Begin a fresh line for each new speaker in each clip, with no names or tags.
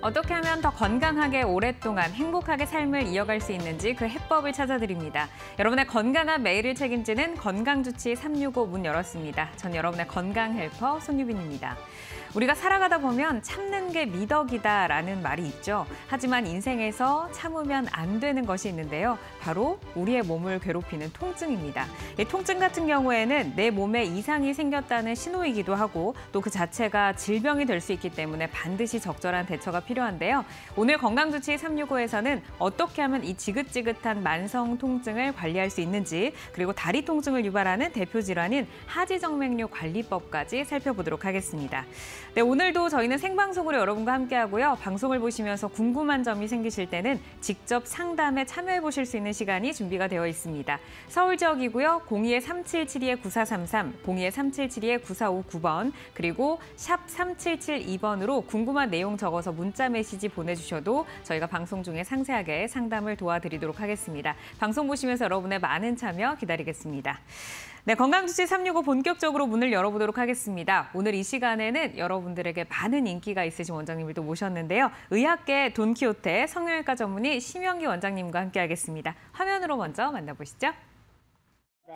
어떻게 하면 더 건강하게 오랫동안 행복하게 삶을 이어갈 수 있는지 그 해법을 찾아드립니다. 여러분의 건강한 매일을 책임지는 건강주치 365 문 열었습니다. 전 여러분의 건강 헬퍼 손유빈입니다. 우리가 살아가다 보면 참는 게 미덕이다라는 말이 있죠. 하지만 인생에서 참으면 안 되는 것이 있는데요. 바로 우리의 몸을 괴롭히는 통증입니다. 이 통증 같은 경우에는 내 몸에 이상이 생겼다는 신호이기도 하고 또 그 자체가 질병이 될 수 있기 때문에 반드시 적절한 대처가 필요한데요. 오늘 건강주치 365에서는 어떻게 하면 이 지긋지긋한 만성 통증을 관리할 수 있는지, 그리고 다리 통증을 유발하는 대표 질환인 하지정맥류 관리법까지 살펴보도록 하겠습니다. 네, 오늘도 저희는 생방송으로 여러분과 함께하고요. 방송을 보시면서 궁금한 점이 생기실 때는 직접 상담에 참여해 보실 수 있는 시간이 준비가 되어 있습니다. 서울 지역이고요. 02-3772-9433, 02-3772-9459번, 그리고 샵 3772번으로 궁금한 내용 적어서 문자 메시지 보내주셔도 저희가 방송 중에 상세하게 상담을 도와드리도록 하겠습니다. 방송 보시면서 여러분의 많은 참여 기다리겠습니다. 네, 건강주치 365 본격적으로 문을 열어보도록 하겠습니다. 오늘 이 시간에는 여러분들에게 많은 인기가 있으신 원장님을 또 모셨는데요. 의학계 돈키호테 성형외과 전문의 심영기 원장님과 함께하겠습니다. 화면으로 먼저 만나보시죠. 네.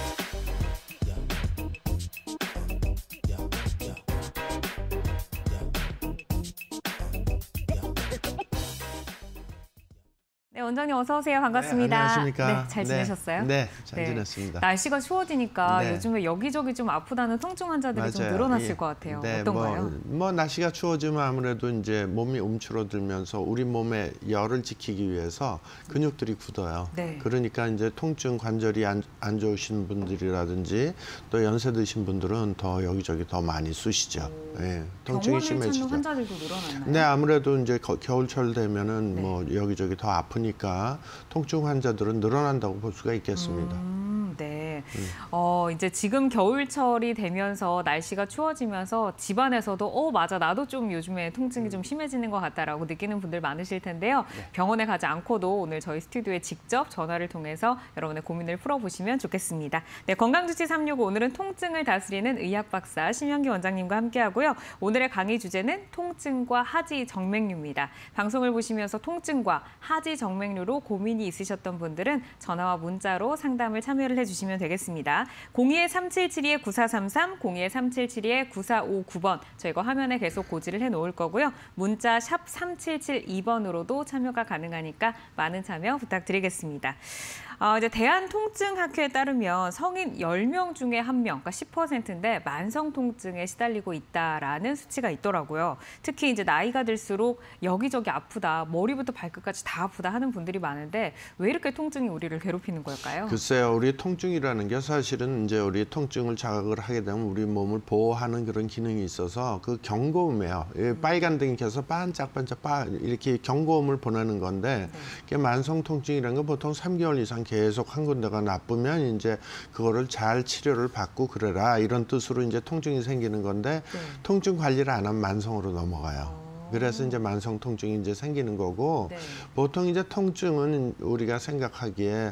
네, 원장님 어서 오세요. 반갑습니다.
네, 안녕하십니까.
네, 잘 지내셨어요?
네, 잘 지냈습니다.
날씨가 추워지니까 요즘에 여기저기 좀 아프다는 통증 환자들이
맞아요.
좀 늘어났을 것 같아요.
네,
어떤가요?
날씨가 추워지면 아무래도 이제 몸이 움츠러들면서 우리 몸의 열을 지키기 위해서 근육들이 굳어요.
네.
그러니까 이제 통증 관절이 안 좋으신 분들이라든지 또 연세 드신 분들은 더 여기저기 더 많이 쑤시죠. 네, 통증이 심해지죠.
찾는 환자들도 늘어났나요?
네, 아무래도 이제 겨울철 되면은
네.
뭐 여기저기 더 아프니까 통증 환자들은 늘어난다고 볼 수가 있겠습니다.
네. 이제 지금 겨울철이 되면서 날씨가 추워지면서 집안에서도 맞아, 나도 좀 요즘에 통증이 좀 심해지는 것 같다라고 느끼는 분들 많으실 텐데요.
네.
병원에 가지 않고도 오늘 저희 스튜디오에 직접 전화를 통해서 여러분의 고민을 풀어보시면 좋겠습니다. 네, 건강주치 365 오늘은 통증을 다스리는 의학 박사 심영기 원장님과 함께하고요. 오늘의 강의 주제는 통증과 하지정맥류입니다. 방송을 보시면서 통증과 하지정맥류로 고민이 있으셨던 분들은 전화와 문자로 상담을 참여를 해주시면 되겠습니다. 02-3772-9433, 02-3772-9459번 저희가 화면에 계속 고지를 해놓을 거고요. 문자 샵 3772번으로도 참여가 가능하니까 많은 참여 부탁드리겠습니다. 이제 대한통증학회에 따르면 성인 10명 중에 1명, 그러니까 10%인데 만성 통증에 시달리고 있다라는 수치가 있더라고요. 특히 이제 나이가 들수록 여기저기 아프다, 머리부터 발끝까지 다 아프다 하는 분들이 많은데 왜 이렇게 통증이 우리를 괴롭히는 걸까요?
글쎄요, 우리 통증이라는 게 사실은 이제 우리 통증을 자극을 하게 되면 우리 몸을 보호하는 그런 기능이 있어서 그 경고음이에요. 빨간 등이 켜서 반짝반짝 이렇게 경고음을 보내는 건데 네. 만성 통증이라는 건 보통 3개월 이상 계속 한 군데가 나쁘면 이제 그거를 잘 치료를 받고 그래라 이런 뜻으로 이제 통증이 생기는 건데 네. 통증 관리를 안 하면 만성으로 넘어가요. 그래서 이제 만성 통증이 이제 생기는 거고 네. 보통 이제 통증은 우리가 생각하기에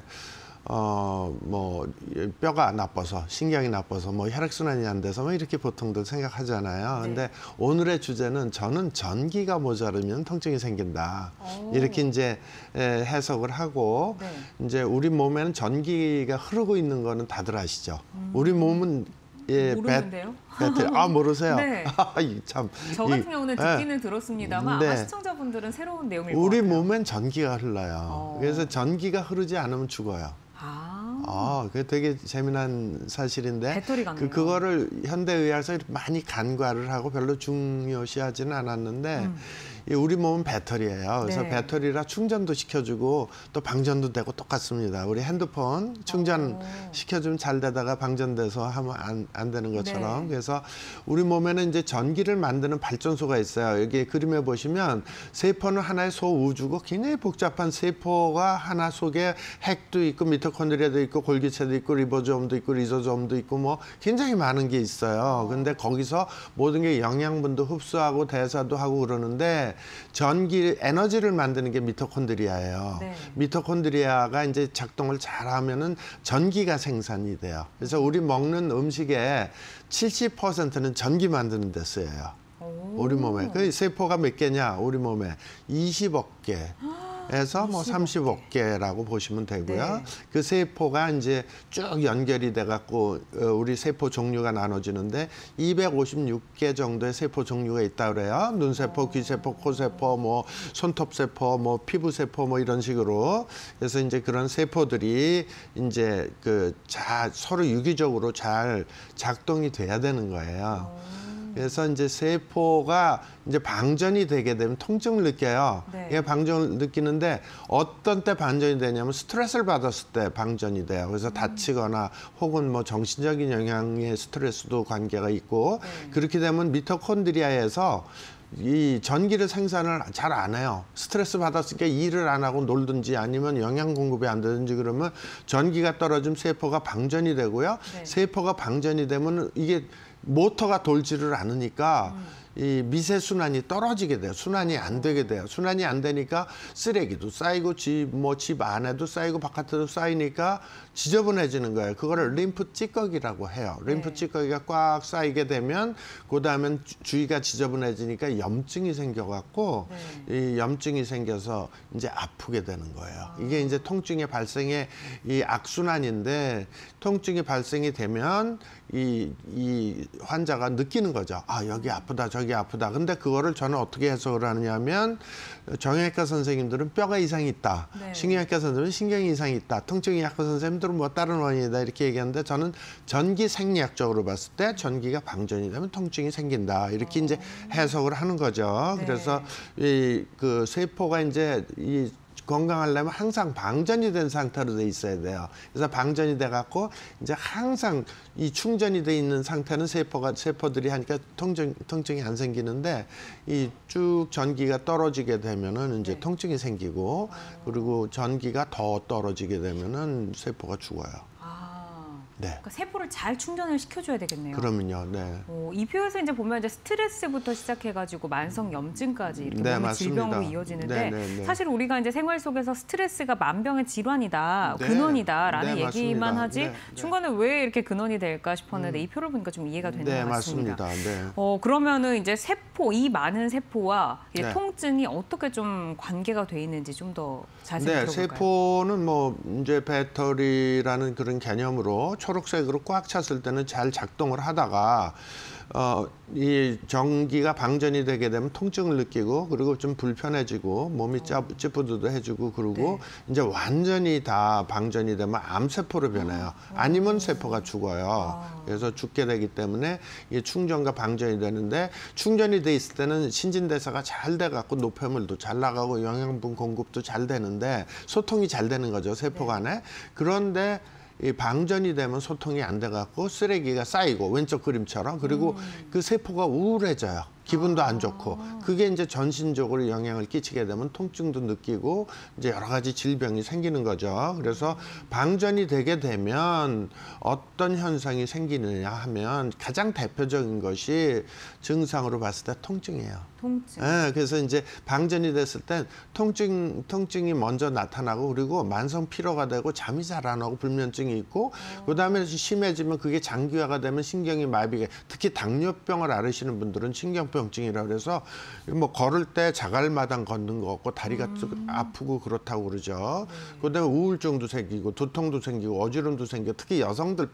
뼈가 나빠서, 신경이 나빠서, 혈액순환이 안 돼서 이렇게 보통들 생각하잖아요. 네. 근데 오늘의 주제는 저는 전기가 모자르면 통증이 생긴다. 이렇게 이제 해석을 하고, 네. 이제 우리 몸에는 전기가 흐르고 있는 거는 다들 아시죠? 우리 몸은
모르는데요?
배터리. 모르세요?
네.
참.
저 같은 경우는 듣기는 들었습니다만
네.
아마 시청자분들은 새로운 내용일 것
우리
같아요.
몸엔 전기가 흘러요. 그래서 전기가 흐르지 않으면 죽어요. 그게 되게 재미난 사실인데
배터리 같네요.
그거를 현대의학에서 많이 간과를 하고 별로 중요시하지는 않았는데 우리 몸은 배터리예요. 그래서 네. 배터리라 충전도 시켜주고 또 방전도 되고 똑같습니다. 우리 핸드폰 충전 시켜주면 잘 되다가 방전돼서 하면 안 되는 것처럼. 네. 그래서 우리 몸에는 이제 전기를 만드는 발전소가 있어요. 여기 그림에 보시면 세포는 하나의 소우주고 굉장히 복잡한 세포가 하나 속에 핵도 있고 미토콘드리아도 있고 골기체도 있고 리보솜도 있고 리소솜도 있고 굉장히 많은 게 있어요. 근데 거기서 모든 게 영양분도 흡수하고 대사도 하고 그러는데 전기 에너지를 만드는 게 미토콘드리아예요. 네. 미토콘드리아가 이제 작동을 잘하면은 전기가 생산이 돼요. 그래서 우리 먹는 음식의 70%는 전기 만드는 데 쓰여요. 우리 몸에. 그 세포가 몇 개냐? 우리 몸에 20억 개에서 뭐 30억 개라고 보시면 되고요.
네.
그 세포가 이제 쭉 연결이 돼 갖고 우리 세포 종류가 나눠지는데 256개 정도의 세포 종류가 있다 그래요. 눈세포, 귀세포, 코세포, 뭐 손톱세포, 뭐 피부세포 뭐 이런 식으로. 그래서 이제 그런 세포들이 이제 서로 유기적으로 잘 작동이 돼야 되는 거예요. 그래서 이제 세포가 이제 방전이 되게 되면 통증을 느껴요.
네.
이게 방전을 느끼는데 어떤 때 방전이 되냐면 스트레스를 받았을 때 방전이 돼요. 그래서 다치거나 혹은 뭐 정신적인 영향의 스트레스도 관계가 있고 그렇게 되면 미토콘드리아에서 이 전기를 생산을 잘 안 해요. 스트레스 받았으니까 일을 안 하고 놀든지 아니면 영양 공급이 안 되든지 그러면 전기가 떨어지면 세포가 방전이 되고요.
네.
세포가 방전이 되면 이게 모터가 돌지를 않으니까 이 미세 순환이 떨어지게 돼요. 순환이 안 되게 돼요. 순환이 안 되니까 쓰레기도 쌓이고 집 안에도 쌓이고 바깥에도 쌓이니까 지저분해지는 거예요. 그거를 림프 찌꺼기라고 해요. 림프 찌꺼기가 꽉 쌓이게 되면 그다음엔 주위가 지저분해지니까 염증이 생겨갖고 이 염증이 생겨서 이제 아프게 되는 거예요. 이게 이제 통증의 발생의 이 악순환인데 통증이 발생이 되면 이 환자가 느끼는 거죠. 아, 여기 아프다, 저기 아프다. 근데 그거를 저는 어떻게 해석을 하느냐면 정형외과 선생님들은 뼈가 이상이 있다.
네.
신경외과 선생님은 신경이 이상이 있다. 통증의학과 선생님들은 뭐 다른 원인이다. 이렇게 얘기하는데 저는 전기 생리학적으로 봤을 때 전기가 방전이 되면 통증이 생긴다. 이렇게 이제 해석을 하는 거죠.
네.
그래서 그 세포가 이제 건강하려면 항상 방전이 된 상태로 돼 있어야 돼요. 그래서 방전이 돼 갖고 이제 항상 이 충전이 돼 있는 상태는 세포들이 하니까 통증이 안 생기는데 이 쭉 전기가 떨어지게 되면은 이제 통증이 생기고 그리고 전기가 더 떨어지게 되면은 세포가 죽어요. 네.
그러니까 세포를 잘 충전을 시켜줘야 되겠네요.
그러면요, 네.
이 표에서 이제 보면 이제 스트레스부터 시작해가지고 만성 염증까지 이렇게
네,
몸의
맞습니다.
질병으로 이어지는데
네.
사실 우리가 이제 생활 속에서 스트레스가 만병의 질환이다,
네.
근원이다라는
네,
얘기만
맞습니다.
하지
네.
중간에 왜 이렇게 근원이 될까 싶었는데 이 표를 보니까 좀 이해가 되는
네,
것 같습니다.
맞습니다. 네.
그러면은 이제 이 많은 세포와
네.
통증이 어떻게 좀 관계가 돼 있는지 좀 더 자세히
네,
들어볼까요?
세포는 뭐 이제 배터리라는 그런 개념으로 초록색으로 꽉 찼을 때는 잘 작동을 하다가 이 전기가 방전이 되게 되면 통증을 느끼고 그리고 좀 불편해지고 몸이 찌뿌드드해지고 그러고 이제 완전히 다 방전이 되면 암세포로 변해요. 아니면 세포가 죽어요. 그래서 죽게 되기 때문에 이 충전과 방전이 되는데 충전이 돼 있을 때는 신진대사가 잘 돼 갖고 노폐물도 잘 나가고 영양분 공급도 잘 되는데 소통이 잘 되는 거죠, 세포 간에. 그런데 이 방전이 되면 소통이 안 돼 갖고 쓰레기가 쌓이고 왼쪽 그림처럼 그리고 그 세포가 우울해져요. 기분도 안 좋고 그게 이제 전신적으로 영향을 끼치게 되면 통증도 느끼고 이제 여러 가지 질병이 생기는 거죠. 그래서 방전이 되게 되면 어떤 현상이 생기느냐 하면 가장 대표적인 것이 증상으로 봤을 때 통증이에요.
통증.
네, 그래서 이제 방전이 됐을 땐 통증이 먼저 나타나고 그리고 만성 피로가 되고 잠이 잘 안 오고 불면증이 있고 그다음에 심해지면 그게 장기화가 되면 신경이 마비가 특히 당뇨병을 앓으시는 분들은 신경병증이라 그래서 뭐 걸을 때 자갈마당 걷는 거 없고 다리가 아프고 그렇다고 그러죠. 그다음에 우울증도 생기고 두통도 생기고 어지럼도 생기고 특히 여성들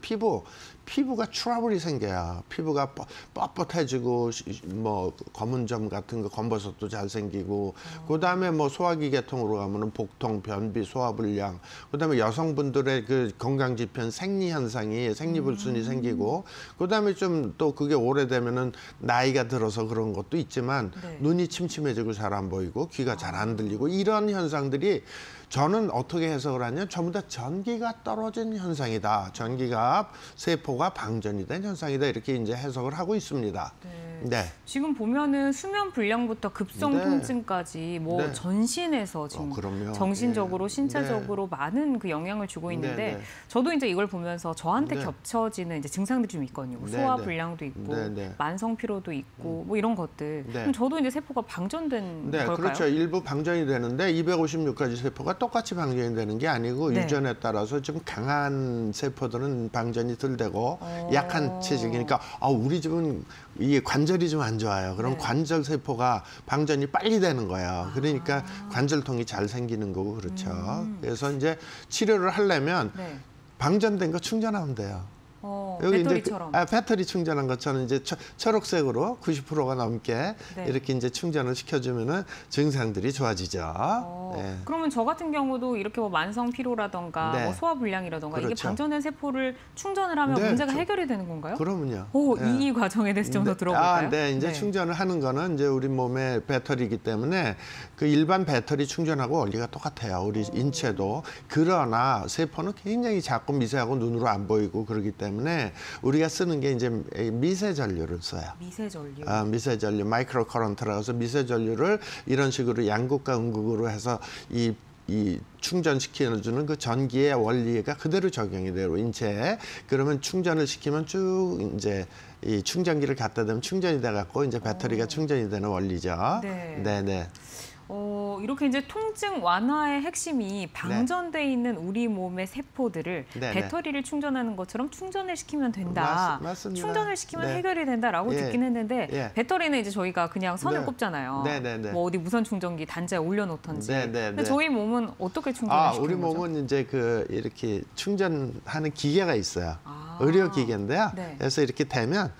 피부가 트러블이 생겨요. 피부가 뻣뻣해지고 뭐 검은 점 같은 거 검버섯도 잘 생기고 그다음에 뭐 소화기 계통으로 가면은 복통, 변비, 소화불량 그다음에 여성분들의 그 건강 지편 생리 현상이 생리불순이 생기고 그다음에 좀 또 그게 오래되면은 나이가 들어서 그런 것도 있지만 눈이 침침해지고 잘 안 보이고 귀가 잘 안 들리고 이런 현상들이 저는 어떻게 해석을 하냐면 전부 다 전기가 떨어진 현상이다. 전기가 세포가 방전이 된 현상이다. 이렇게 이제 해석을 하고 있습니다. 네.
지금 보면은 수면 불량부터 급성
네.
통증까지 뭐
네.
전신에서 지금
그럼요.
정신적으로
네.
신체적으로 많은 그 영향을 주고 있는데
네.
저도 이제 이걸 보면서 저한테
네.
겹쳐지는 이제 증상들이 좀 있거든요.
네.
소화 불량도 있고
네.
만성 피로도 있고 뭐 이런 것들.
네.
그럼 저도 이제 세포가 방전된
네,
걸까요?
그렇죠. 일부 방전이 되는데 256가지 세포가 똑같이 방전이 되는 게 아니고
네.
유전에 따라서 좀 강한 세포들은 방전이 덜 되고 약한 체질이니까 우리 집은 이게 관절 관절이 좀 안 좋아요. 그럼
네.
관절 세포가 방전이 빨리 되는 거예요. 그러니까 관절통이 잘 생기는 거고 그렇죠. 그래서 이제 치료를 하려면
네.
방전된 거 충전하면 돼요. 여기
배터리처럼.
이제 배터리 충전한 것처럼 이제 초록색으로 90%가 넘게
네.
이렇게 이제 충전을 시켜주면은 증상들이 좋아지죠. 네.
그러면 저 같은 경우도 이렇게 뭐 만성 피로라던가
네.
뭐 소화 불량이라던가 이게
그렇죠.
방전된 세포를 충전을 하면
네,
문제가 해결이 되는 건가요?
그러면요.
이 과정에 대해서 좀 더 들어볼까요?
네, 이제 충전을 하는 거는 이제 우리 몸의 배터리이기 때문에 그 일반 배터리 충전하고 원리가 똑같아요. 우리 인체도. 그러나 세포는 굉장히 작고 미세하고 눈으로 안 보이고 그러기 때문에 우리가 쓰는 게 이제 미세 전류를 써요.
미세 전류.
미세 전류, 마이크로 커런트라고 해서 미세 전류를 이런 식으로 양극과 음극으로 해서 이 충전시켜주는 그 전기의 원리가 그대로 적용이 돼요, 인체에. 그러면 충전을 시키면 쭉 이제 이 충전기를 갖다 대면 충전이 돼갖고 이제 배터리가 충전이 되는 원리죠.
네.
네네.
이렇게 이제 통증 완화의 핵심이 방전돼 있는 우리 몸의 세포들을
네네.
배터리를 충전하는 것처럼 충전을 시키면 된다.
맞습니다.
충전을 시키면
네.
해결이 된다라고
예.
듣긴 했는데
예.
배터리는 이제 저희가 그냥 선을
네.
꼽잖아요.
네네네.
뭐 어디 무선 충전기 단자에 올려놓던지.
네네네.
근데 저희 몸은 어떻게 충전을 시키는
우리
거죠?
몸은 이제 그 이렇게 충전하는 기계가 있어요.
아.
의료 기계인데요.
네.
그래서 이렇게 되면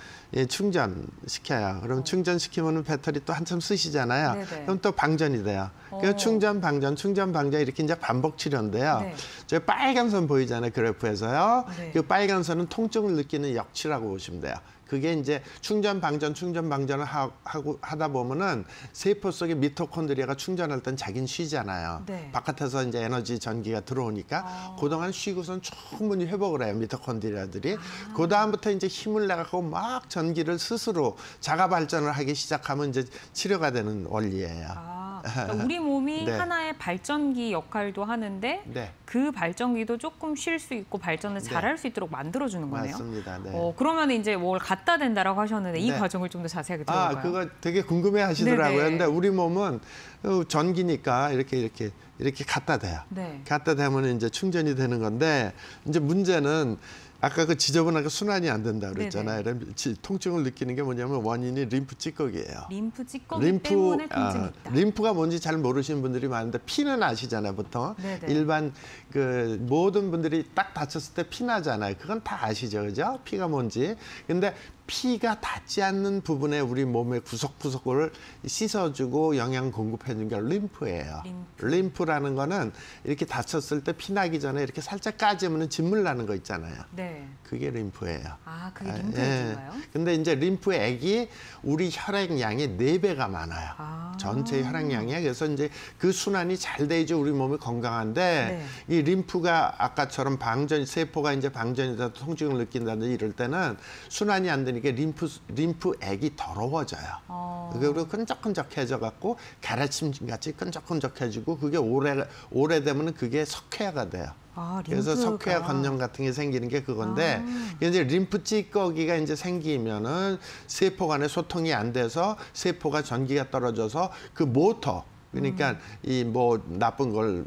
충전시켜요. 그럼 충전시키면 배터리 또 한참 쓰시잖아요.
네네.
그럼 또 방전이 돼요. 그래서 충전, 방전 이렇게 이제 반복 치료인데요.
네.
저 빨간 선 보이잖아요. 그래프에서요.
네.
그 빨간 선은 통증을 느끼는 역치라고 보시면 돼요. 그게 이제 충전, 방전을 하다 보면은 세포 속의 미토콘드리아가 충전할 땐 자기는 쉬잖아요.
네.
바깥에서 이제 에너지 전기가 들어오니까 그동안 쉬고선 충분히 회복을 해요, 미토콘드리아들이. 그 다음부터 이제 힘을 내갖고 막 전기를 스스로 자가 발전을 하기 시작하면 이제 치료가 되는 원리예요.
그러니까 우리 몸이
네.
하나의 발전기 역할도 하는데
네.
그 발전기도 조금 쉴 수 있고 발전을 잘할 수 있도록 만들어주는 거네요.
맞습니다. 네.
그러면 이제 뭘 갖다 댄다라고 하셨는데 이
네.
과정을 좀 더 자세하게 들어볼까요?
그거 되게 궁금해 하시더라고요.
네네.
근데 우리 몸은 전기니까 이렇게 갖다 대요.
네.
갖다 대면 이제 충전이 되는 건데 이제 문제는 아까 그 지저분하게 순환이 안 된다 그랬잖아요. 통증을 느끼는 게 뭐냐면 원인이 림프 찌꺼기예요.
림프 찌꺼기 때문에 통증이 있다.
림프가 뭔지 잘 모르시는 분들이 많은데 피는 아시잖아요, 보통.
네네.
일반 그 모든 분들이 딱 다쳤을 때 피 나잖아요. 그건 다 아시죠, 그죠? 피가 뭔지. 근데 피가 닿지 않는 부분에 우리 몸의 구석구석을 씻어주고 영양 공급해주는 게 림프예요. 림프라는 거는 이렇게 다쳤을 때 피 나기 전에 이렇게 살짝 까지면 진물 나는 거 있잖아요.
네.
그게 림프예요.
그게 림프인가요?
근데 이제 림프 액이 우리 혈액량의 4배가 많아요. 전체 혈액량에. 그래서 이제 그 순환이 잘 돼야지 우리 몸이 건강한데 이 림프가 아까처럼 세포가 이제 방전이 돼서 통증을 느낀다든지 이럴 때는 순환이 안 되니까 림프 액이 더러워져요. 그리고 끈적끈적해져 갖고 가래침 같이 끈적끈적해지고 그게 오래되면 그게 석회화가 돼요. 그래서 석회화 건염 같은 게 생기는 게 그건데 이제 림프 찌꺼기가 이제 생기면은 세포 간의 소통이 안 돼서 세포가 전기가 떨어져서 그 모터 그러니까 이 뭐 나쁜 걸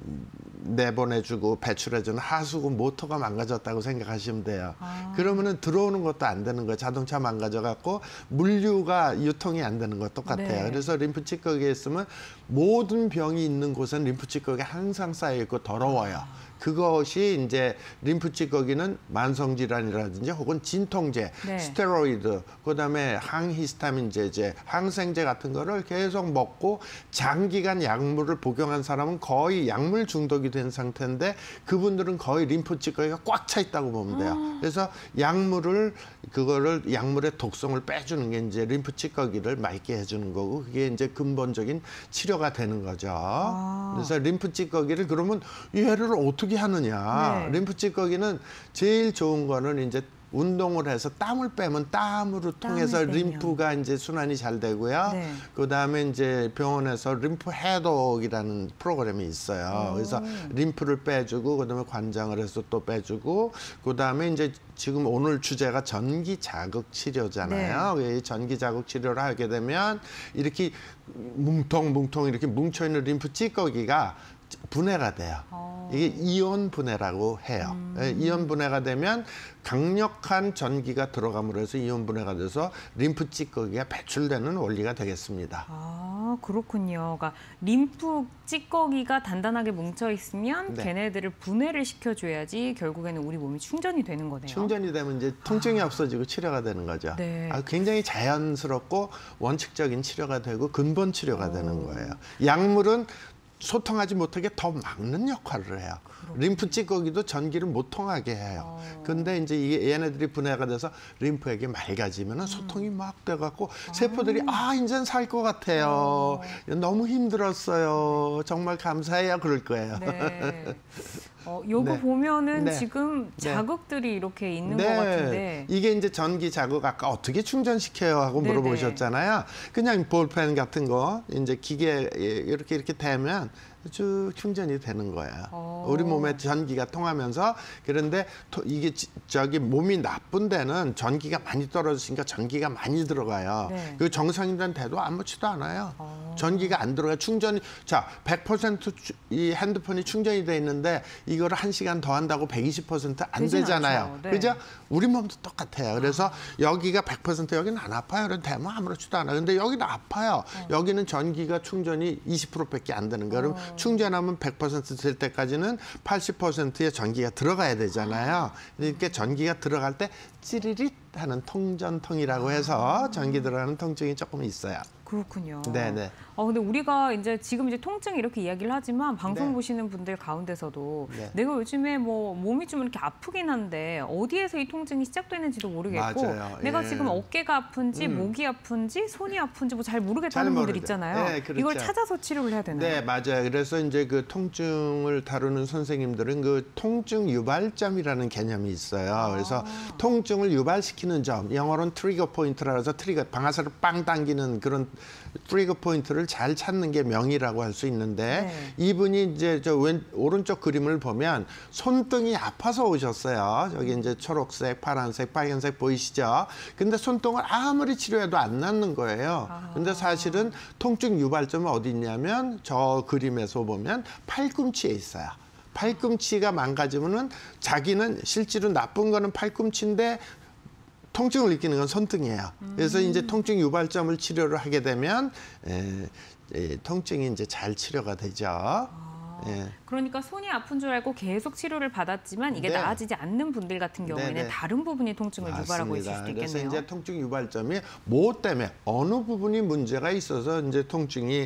내보내주고 배출해주는 하수구 모터가 망가졌다고 생각하시면 돼요. 그러면은 들어오는 것도 안 되는 거예요. 자동차 망가져갖고 물류가 유통이 안 되는 거 똑같아요.
네.
그래서 림프 찌꺼기에 있으면 모든 병이 있는 곳은 림프 찌꺼기가 항상 쌓여 있고 더러워요. 그것이 이제 림프 찌꺼기는 만성 질환이라든지 혹은 진통제, 스테로이드, 그다음에 항히스타민제제, 항생제 같은 거를 계속 먹고 장기간 약물을 복용한 사람은 거의 약물 중독이 된 상태인데 그분들은 거의 림프 찌꺼기가 꽉 차 있다고 보면 돼요. 그래서 약물의 독성을 빼주는 게 이제 림프 찌꺼기를 맑게 해주는 거고 그게 이제 근본적인 치료가 되는 거죠. 그래서 림프 찌꺼기를 그러면 얘를 어떻게 하느냐. 림프 찌꺼기는 제일 좋은 거는 이제 운동을 해서 땀을 빼면 땀으로 통해서 림프가 이제 순환이 잘 되고요. 그다음에 이제 병원에서 림프 해독이라는 프로그램이 있어요. 그래서 림프를 빼주고 그다음에 관장을 해서 또 빼주고 그다음에 이제 지금 오늘 주제가 전기 자극 치료잖아요. 이 전기 자극 치료를 하게 되면 이렇게 뭉텅뭉텅 이렇게 뭉쳐 있는 림프 찌꺼기가 분해가 돼요. 이게 이온 분해라고 해요. 이온 분해가 되면 강력한 전기가 들어감으로 해서 이온 분해가 돼서 림프 찌꺼기가 배출되는 원리가 되겠습니다.
아, 그렇군요. 그러니까 림프 찌꺼기가 단단하게 뭉쳐 있으면
네.
걔네들을 분해를 시켜줘야지 결국에는 우리 몸이 충전이 되는 거네요.
충전이 되면 이제 통증이 없어지고 치료가 되는 거죠.
네.
굉장히 자연스럽고 원칙적인 치료가 되고 근본 치료가 되는 거예요. 약물은 소통하지 못하게 더 막는 역할을 해요. 림프 찌꺼기도 전기를 못 통하게 해요. 근데 이제 이게 얘네들이 분해가 돼서 림프액이 맑아지면은 소통이 막 돼갖고 세포들이 이젠 살 것 같아요. 너무 힘들었어요. 정말 감사해요. 그럴 거예요.
네. 요거
네.
보면은
네.
지금
네.
자극들이 이렇게 있는
네.
것 같은데.
이게 이제 전기 자극 아까 어떻게 충전시켜요 하고
네네.
물어보셨잖아요. 그냥 볼펜 같은 거 이제 기계에 이렇게 대면 쭉 충전이 되는 거예요. 우리 몸에 전기가 통하면서 그런데 이게 저기 몸이 나쁜 데는 전기가 많이 떨어지니까 전기가 많이 들어가요.
네.
그 정상인한테도 아무렇지도 않아요. 전기가 안 들어가요. 충전이 자 100% 핸드폰이 충전이 돼 있는데 이거를 1시간 더 한다고 120%안
되진
되잖아요.
않죠. 네.
그죠? 우리 몸도 똑같아요. 그래서 여기가 100% 여기는 안 아파요. 그래도 되면 아무렇지도 않아요. 근데 여기는 아파요. 여기는 전기가 충전이 20%밖에 안 되는 거예요. 그럼 충전하면 100% 될 때까지는 80%의 전기가 들어가야 되잖아요. 그러니까 전기가 들어갈 때 찌리릿 하는 통전통이라고 해서 전기 들어가는 통증이 조금 있어요.
그렇군요.
네네.
근데 우리가 이제 지금 통증 이렇게 이야기를 하지만 방송
네.
보시는 분들 가운데서도
네.
내가 요즘에 뭐 몸이 좀 이렇게 아프긴 한데 어디에서 이 통증이 시작되는지도 모르겠고
맞아요.
내가
예.
지금 어깨가 아픈지 목이 아픈지 손이 아픈지 뭐 잘 모르겠다는 분들
모르죠.
있잖아요.
네, 그렇죠.
이걸 찾아서 치료를 해야 되나요?
네, 맞아요. 그래서 이제 그 통증을 다루는 선생님들은 그 통증 유발점이라는 개념이 있어요. 그래서 통증을 유발시키는 점, 영어로는 트리거 포인트라고 해서 트리거, 방아쇠를 빵 당기는 그런 트리거 포인트를 잘 찾는 게 명이라고 할 수 있는데
네.
이분이 이제 저 오른쪽 그림을 보면 손등이 아파서 오셨어요. 저기 이제 초록색, 파란색, 빨간색 보이시죠? 근데 손등을 아무리 치료해도 안 낫는 거예요. 근데 사실은 통증 유발점은 어디 있냐면 저 그림에서 보면 팔꿈치에 있어요. 팔꿈치가 망가지면은 자기는 실제로 나쁜 거는 팔꿈치인데 통증을 느끼는 건 손등이에요. 그래서 이제 통증 유발점을 치료를 하게 되면 통증이 이제 잘 치료가 되죠. 예.
그러니까 손이 아픈 줄 알고 계속 치료를 받았지만 이게
네.
나아지지 않는 분들 같은 경우에는
네네.
다른 부분이 통증을 유발하고 있을 수도
그래서
있겠네요.
이제 통증 유발점이 뭐 때문에 어느 부분이 문제가 있어서 이제 통증이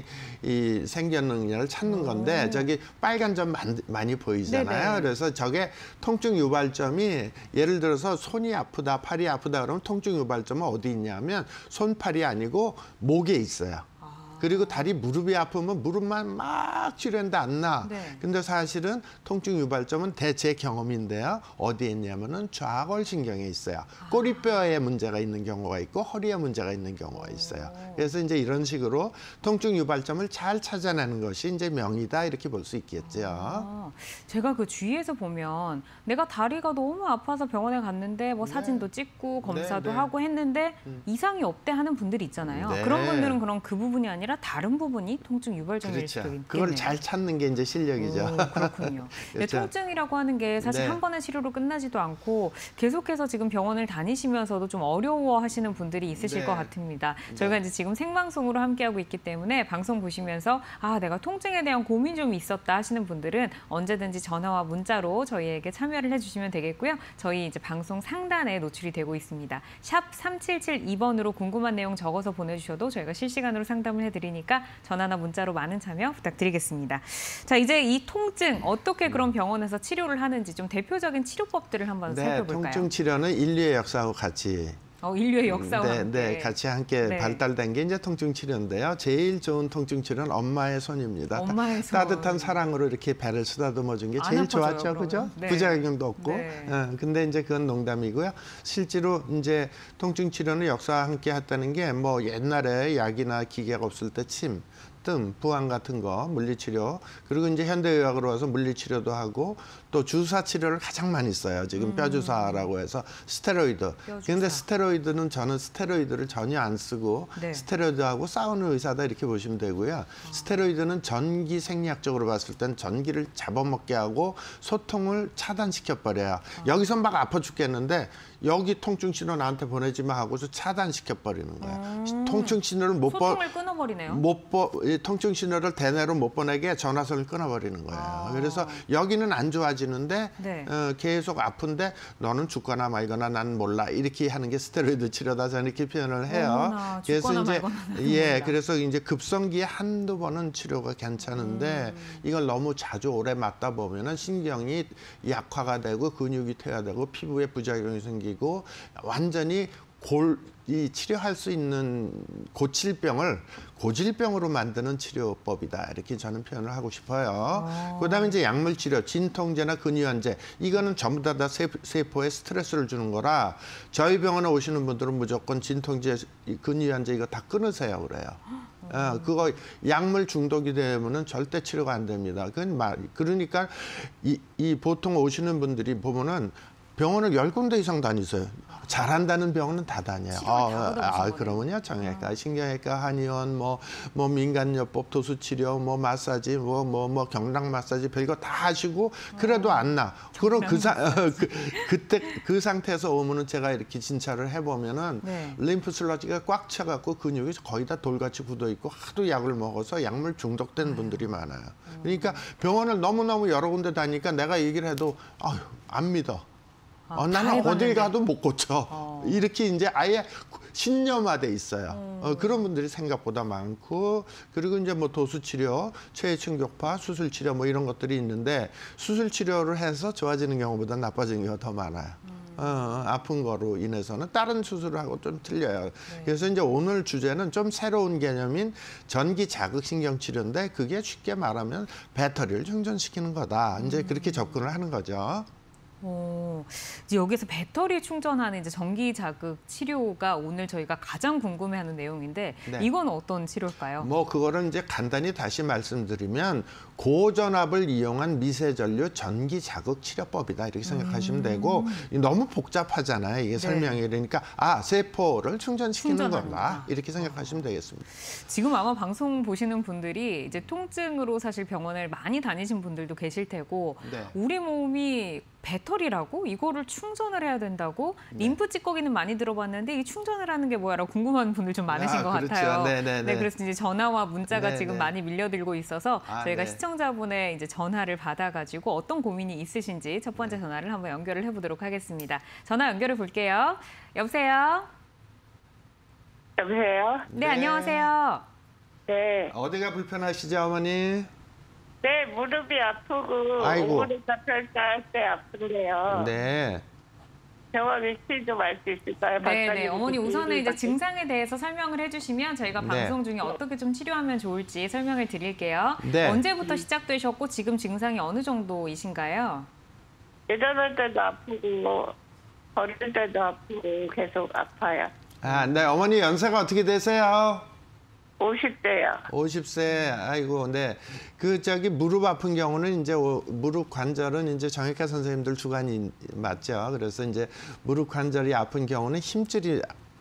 생겼느냐를 찾는 건데 저기 빨간 점 많이 보이잖아요.
네네.
그래서 저게 통증 유발점이 예를 들어서 손이 아프다, 팔이 아프다 그러면 통증 유발점은 어디 있냐면 손팔이 아니고 목에 있어요. 그리고 다리, 무릎이 아프면 무릎만 막 치료했는데 안 나.
네.
근데 사실은 통증 유발점은 제 경험인데요. 어디에 있냐면은 좌골신경에 있어요. 꼬리뼈에 문제가 있는 경우가 있고 허리에 문제가 있는 경우가 있어요. 그래서 이제 이런 식으로 통증 유발점을 잘 찾아내는 것이 이제 명이다 이렇게 볼 수 있겠죠.
제가 그 주위에서 보면 내가 다리가 너무 아파서 병원에 갔는데 뭐 사진도 찍고 검사도
네.
하고 했는데 이상이 없대 하는 분들이 있잖아요.
네.
그런 분들은 그럼 그 부분이 아니라 다른 부분이 통증 유발점일 수도
그렇죠.
있겠네요.
그걸 잘 찾는 게 이제 실력이죠.
그렇군요. 근데
그렇죠.
통증이라고 하는 게 사실
네.
한 번의 치료로 끝나지도 않고 계속해서 지금 병원을 다니시면서도 좀 어려워하시는 분들이 있으실
네.
것 같습니다. 저희가 이제 지금 생방송으로 함께하고 있기 때문에 방송 보시면서 내가 통증에 대한 고민 좀 있었다 하시는 분들은 언제든지 전화와 문자로 저희에게 참여를 해주시면 되겠고요. 저희 이제 방송 상단에 노출이 되고 있습니다. 샵 3772번으로 궁금한 내용 적어서 보내주셔도 저희가 실시간으로 상담을 해드리니까 전화나 문자로 많은 참여 부탁드리겠습니다. 자, 이제 이 통증 어떻게 그럼 병원에서 치료를 하는지 좀 대표적인 치료법들을 한번 살펴볼까요?
통증 치료는 인류의 역사하고 같이
인류의 역사와 함께.
같이 함께
네.
발달된 게 이제 통증 치료인데요. 제일 좋은 통증 치료는 엄마의 손입니다.
엄마의 손.
따뜻한 사랑으로 이렇게 배를 쓰다듬어 준 게
안
제일
아파져요,
좋았죠.
그러면?
그죠?
네.
부작용도 없고.
네.
근데 이제 그건 농담이고요. 실제로 이제 통증 치료는 역사와 함께 했다는 게 뭐 옛날에 약이나 기계가 없을 때 뜸, 부항 같은 거 물리치료 그리고 이제 현대의학으로 와서 물리치료도 하고 또 주사 치료를 가장 많이 써요. 지금 뼈주사라고 해서 스테로이드. 그런데 스테로이드는 저는 스테로이드를 전혀 안 쓰고
네.
스테로이드하고 싸우는 의사다 이렇게 보시면 되고요. 스테로이드는 전기 생리학적으로 봤을 땐 전기를 잡아먹게 하고 소통을 차단시켜 버려요. 여기서 막 아파 죽겠는데 여기 통증 신호 나한테 보내지 마 하고서 차단시켜 버리는 거예요. 통증 신호를
소통을 끊어버리네요.
통증 신호를 대뇌로 못 보내게 전화선을 끊어버리는 거예요. 그래서 여기는 안 좋아지는데
네.
계속 아픈데 너는 죽거나 말거나 난 몰라 이렇게 하는 게 스테로이드 치료다 저는 이렇게 표현을 해요.
그래서 이제
그래서 이제 급성기에 한두 번은 치료가 괜찮은데 이걸 너무 자주 오래 맞다 보면은 신경이 약화가 되고 근육이 퇴화되고 피부에 부작용이 생기고 완전히 이 치료할 수 있는 고칠 병을 고질병으로 만드는 치료법이다 이렇게 저는 표현을 하고 싶어요. 그다음에 이제 약물 치료, 진통제나 근위환제 이거는 전부 다 세포에 스트레스를 주는 거라 저희 병원에 오시는 분들은 무조건 진통제, 근위환제 이거 다 끊으세요 그래요. 그거 약물 중독이 되면은 절대 치료가 안 됩니다. 그러니까 이 보통 오시는 분들이 보면은 병원을 10군데 이상 다니세요. 잘한다는 병원은 다 다녀요. 그러면요. 정형외과, 신경외과, 한의원, 뭐 민간요법, 도수치료, 뭐 마사지, 뭐 경락 마사지 별거 다 하시고 그래도 안 나. 그럼 그때 그 상태에서 오면은 제가 이렇게 진찰을 해보면은
네.
림프 슬러지가 꽉 차갖고 근육이 거의 다 돌같이 굳어 있고 하도 약을 먹어서 약물 중독된 분들이 많아요. 그러니까 병원을 너무너무 여러 군데 다니니까 내가 얘기를 해도 안 믿어. 나는 어딜 가도 못 고쳐. 이렇게 이제 아예 신념화돼 있어요. 그런 분들이 생각보다 많고 그리고 이제 뭐 도수치료, 체외충격파, 수술치료 뭐 이런 것들이 있는데 수술치료를 해서 좋아지는 경우보다 나빠지는 경우가 더 많아요. 아픈 거로 인해서는 다른 수술을 하고 좀 틀려요. 네. 그래서 이제 오늘 주제는 좀 새로운 개념인 전기 자극신경 치료인데 그게 쉽게 말하면 배터리를 충전시키는 거다. 이제 그렇게 접근을 하는 거죠.
이제 여기서 배터리 충전하는 이제 전기 자극 치료가 오늘 저희가 가장 궁금해하는 내용인데
네.
이건 어떤 치료일까요?
뭐 그거를 이제 간단히 다시 말씀드리면 고전압을 이용한 미세전류 전기 자극 치료법이다 이렇게 생각하시면 되고 너무 복잡하잖아요. 이게 설명이 그러니까 세포를 충전시키는 거다 이렇게 생각하시면 되겠습니다.
지금 아마 방송 보시는 분들이 이제 통증으로 사실 병원을 많이 다니신 분들도 계실 테고
네.
우리 몸이 배터리라고? 이거를 충전을 해야 된다고? 림프 찌꺼기는 많이 들어봤는데 이 충전을 하는 게 뭐야라고 궁금한 분들 좀 많으신 것
그렇죠.
같아요.
네,
그래서 이제 전화와 문자가 지금 많이 밀려들고 있어서 저희가
네.
시청자분의 이제 전화를 받아가지고 어떤 고민이 있으신지 첫 번째 전화를 한번 연결을 해보도록 하겠습니다. 전화 연결해 볼게요. 여보세요?
여보세요?
네, 안녕하세요.
네.
어디가 불편하시죠, 어머니?
네, 무릎이 아프고
아이고.
오므리가 펼쳐할 때 아픈데요.
네.
병원 위치 좀 알 수 있을까요?
네. 어머니 우선은 이제 증상에 대해서 설명을 해주시면 저희가
네.
방송 중에 어떻게 좀 치료하면 좋을지 설명을 드릴게요.
네.
언제부터 시작되셨고 지금 증상이 어느 정도이신가요?
예전할 때도 아프고 걸을 때도 아프고 계속 아파요.
네, 어머니 연세가 어떻게 되세요?
50대요.
50세, 아이고, 네. 무릎 아픈 경우는 이제 무릎 관절은 이제 정형외과 선생님들 주관이 맞죠. 그래서 이제 무릎 관절이 아픈 경우는 힘줄이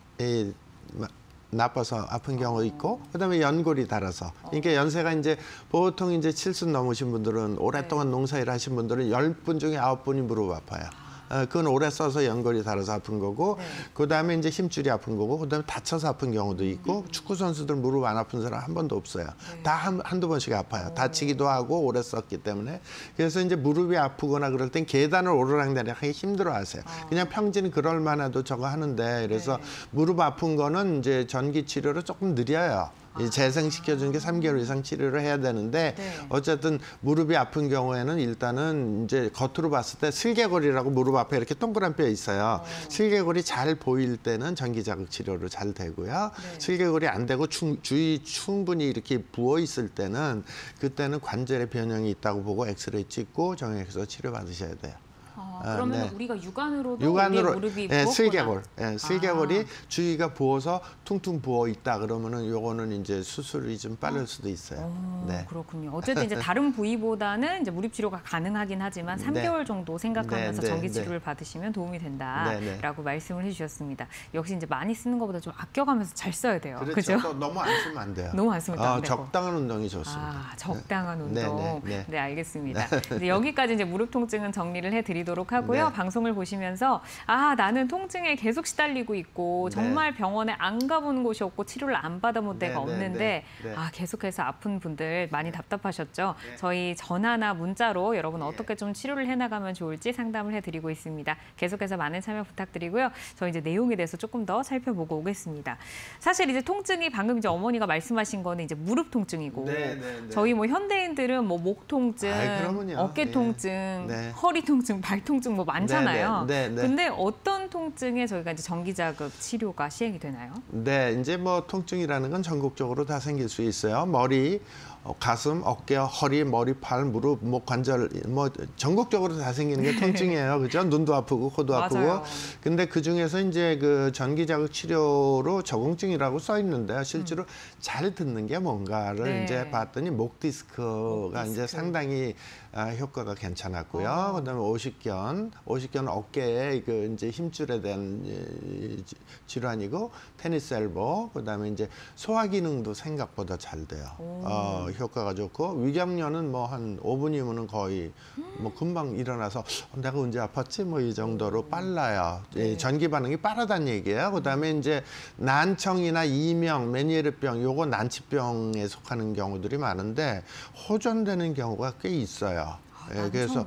나빠서 아픈 경우 있고, 그다음에 연골이 닳아서. 그러니까 연세가 이제 보통 이제 70 넘으신 분들은 오랫동안 농사일 하신 분들은 10분 중에 9분이 무릎 아파요. 그건 오래 써서 연골이 닳아서 아픈 거고 그다음에 이제 힘줄이 아픈 거고 그다음에 다쳐서 아픈 경우도 있고 축구 선수들 무릎 안 아픈 사람 한 번도 없어요. 다 한두 번씩 아파요. 다치기도 하고 오래 썼기 때문에. 그래서 이제 무릎이 아프거나 그럴 땐 계단을 오르락내리락 하기 힘들어 하세요. 그냥 평균 그럴 만해도 저거 하는데 그래서 무릎 아픈 거는 이제 전기 치료로 조금 느려요. 재생시켜주는 게 3개월 이상 치료를 해야 되는데 어쨌든 무릎이 아픈 경우에는 일단은 이제 겉으로 봤을 때 슬개골이라고 무릎 앞에 이렇게 동그란 뼈 있어요. 슬개골이 잘 보일 때는 전기자극 치료로 잘 되고요. 슬개골이 안 되고 주위 충분히 이렇게 부어 있을 때는 그때는 관절의 변형이 있다고 보고 엑스레이 찍고 정형외과에서 치료 받으셔야 돼요.
그러면
네.
우리가 육안으로도
육안으로
우리의 무릎이
예,
부었구나.
슬개골, 예, 슬개골이 주위가 부어서 퉁퉁 부어 있다 그러면은 요거는 이제 수술이 좀 빠를 수도 있어요. 네.
그렇군요. 어쨌든 이제 다른 부위보다는 이제 무릎 치료가 가능하긴 하지만 3개월 정도 생각하면서
네, 네,
전기
네.
치료를 받으시면 도움이 된다라고
네, 네.
말씀을 해주셨습니다. 역시 이제 많이 쓰는 것보다 좀 아껴가면서 잘 써야 돼요.
그렇죠.
그죠?
또 너무 안 쓰면 안 돼요.
너무 안 쓰면 또안 되고.
적당한 운동이 좋습니다.
적당한 운동. 네, 알겠습니다. 이제 여기까지 이제 무릎 통증은 정리를 해드리도록 하고요.
네.
방송을 보시면서 나는 통증에 계속 시달리고 있고 정말 병원에 안 가본 곳이 없고 치료를 안 받아본 데가 없는데 계속해서 아픈 분들 많이 답답하셨죠? 저희 전화나 문자로 여러분 어떻게 좀 치료를 해나가면 좋을지 상담을 해드리고 있습니다. 계속해서 많은 참여 부탁드리고요. 저희 이제 내용에 대해서 조금 더 살펴보고 오겠습니다. 사실 이제 통증이 방금 이제 어머니가 말씀하신 거는 이제 무릎 통증이고 저희 뭐 현대인들은 뭐 목 통증, 어깨 통증, 허리 통증, 발 통증 뭐 많잖아요. 근데 어떤 통증에 저희가 이제 전기자극 치료가 시행이 되나요?
네, 이제 뭐 통증이라는 건 전국적으로 다 생길 수 있어요. 머리, 가슴, 어깨, 허리, 머리, 팔, 무릎, 목 관절 뭐 전국적으로 다 생기는 게 통증이에요. 그죠? 눈도 아프고 코도 아프고. 근데 그중에서 이제 그 전기 자극 치료로 적응증이라고 써 있는데 실제로 잘 듣는 게 뭔가를 이제 봤더니 목 디스크가 이제 상당히 효과가 괜찮았고요. 그다음에 오십견 어깨에 그 이제 힘줄에 대한 질환이고 테니스 엘보, 그다음에 이제 소화 기능도 생각보다 잘 돼요. 효과가 좋고 위경련은 뭐 한 5분이면은 거의 뭐 금방 일어나서 내가 언제 아팠지 뭐 이 정도로 빨라요. 전기 반응이 빠르다는 얘기예요. 그다음에 이제 난청이나 이명, 메니에르병 요거 난치병에 속하는 경우들이 많은데 호전되는 경우가 꽤 있어요. 그래서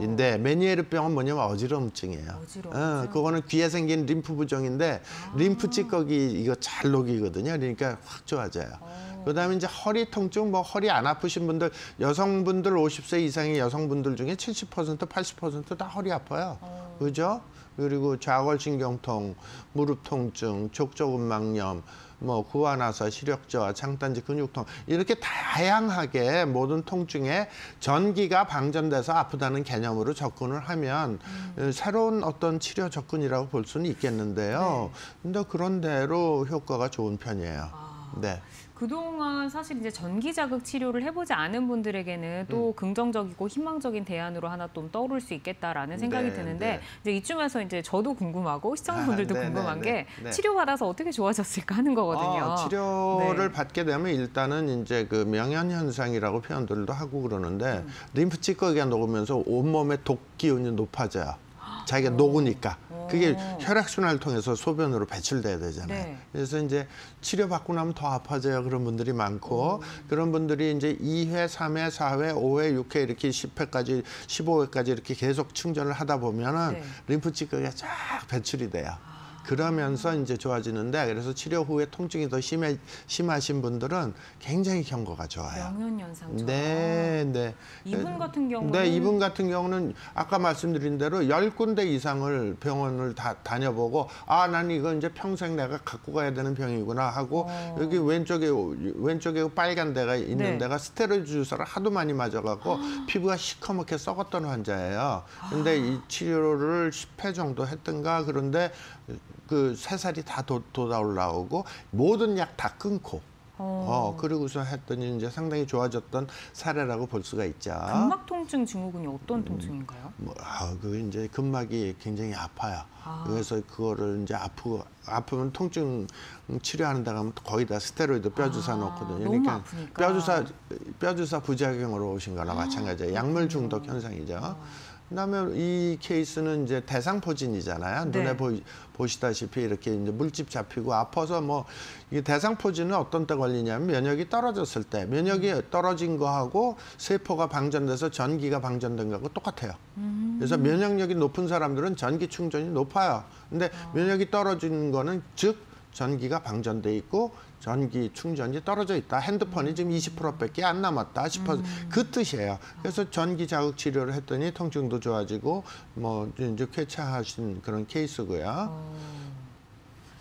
메니에르병은 뭐냐면 어지럼증이에요. 그거는 귀에 생긴 림프 부종인데 림프 찌꺼기 이거 잘 녹이거든요. 그러니까 확 좋아져요. 그다음에 이제 허리 통증, 뭐 허리 안 아프신 분들, 여성분들 50세 이상의 여성분들 중에 70%, 80%다 허리 아파요. 그죠? 그리고 좌골신경통, 무릎 통증, 족저근막염, 뭐 구안화사, 시력저하, 장단지 근육통 이렇게 다양하게 모든 통증에 전기가 방전돼서 아프다는 개념으로 접근을 하면 새로운 어떤 치료 접근이라고 볼 수는 있겠는데요. 근데 그런 대로 효과가 좋은 편이에요. 네.
그동안 사실 이제 전기 자극 치료를 해보지 않은 분들에게는 또 긍정적이고 희망적인 대안으로 하나 좀 떠오를 수 있겠다라는 생각이 드는데 이제 이쯤에서 이제 저도 궁금하고 시청자분들도 궁금한 게 치료받아서 어떻게 좋아졌을까 하는 거거든요.
치료를 받게 되면 일단은 이제 그 명현 현상이라고 표현들도 하고 그러는데 림프 찌꺼기가 녹으면서 온몸의 독 기운이 높아져요. 자기가 녹으니까. 그게 혈액순환을 통해서 소변으로 배출돼야 되잖아요. 그래서 이제 치료받고 나면 더 아파져요. 그런 분들이 많고 그런 분들이 이제 2회, 3회, 4회, 5회, 6회 이렇게 10회까지, 15회까지 이렇게 계속 충전을 하다 보면은 림프 찌꺼기가 쫙 배출이 돼요. 그러면서 이제 좋아지는데 그래서 치료 후에 통증이 더 심하신 분들은 굉장히 경과가 좋아요.
명현현상처럼.
네.
이분 같은 경우는?
네, 이분 같은 경우는 아까 말씀드린 대로 10군데 이상을 병원을 다 다녀보고 난 이거 이제 평생 내가 갖고 가야 되는 병이구나 하고 여기 왼쪽에 빨간 데가 있는 데가 스테로이드 주사를 하도 많이 맞아갖고 피부가 시커멓게 썩었던 환자예요. 근데 이 치료를 10회 정도 했던가 그런데 그 새살이 다 돋아 올라오고 모든 약 다 끊고 그러고서 했더니 이제 상당히 좋아졌던 사례라고 볼 수가 있죠.
근막 통증 증후군이 어떤 통증인가요?
그 이제 근막이 굉장히 아파요. 그래서 그거를 이제 아프면 통증 치료하는 데 가면 거의 다 스테로이드 뼈 주사 놓거든요.
너무
그러니까
아프니까.
뼈 주사 부작용으로 오신 거나 마찬가지예요. 약물 중독 현상이죠. 그다음에 이 케이스는 이제 대상포진이잖아요. 눈에 보시다시피 이렇게 이제 물집 잡히고 아파서 뭐 이 대상포진은 어떤 때 걸리냐면 면역이 떨어졌을 때 면역이 떨어진 거하고 세포가 방전돼서 전기가 방전된 거하고 똑같아요. 그래서 면역력이 높은 사람들은 전기 충전이 높아요. 근데 면역이 떨어진 거는 즉 전기가 방전돼 있고 전기 충전이 떨어져 있다. 핸드폰이 지금 20%밖에 안 남았다 싶어서 그 뜻이에요. 그래서 전기 자극 치료를 했더니 통증도 좋아지고 뭐 이제 쾌차하신 그런 케이스고요.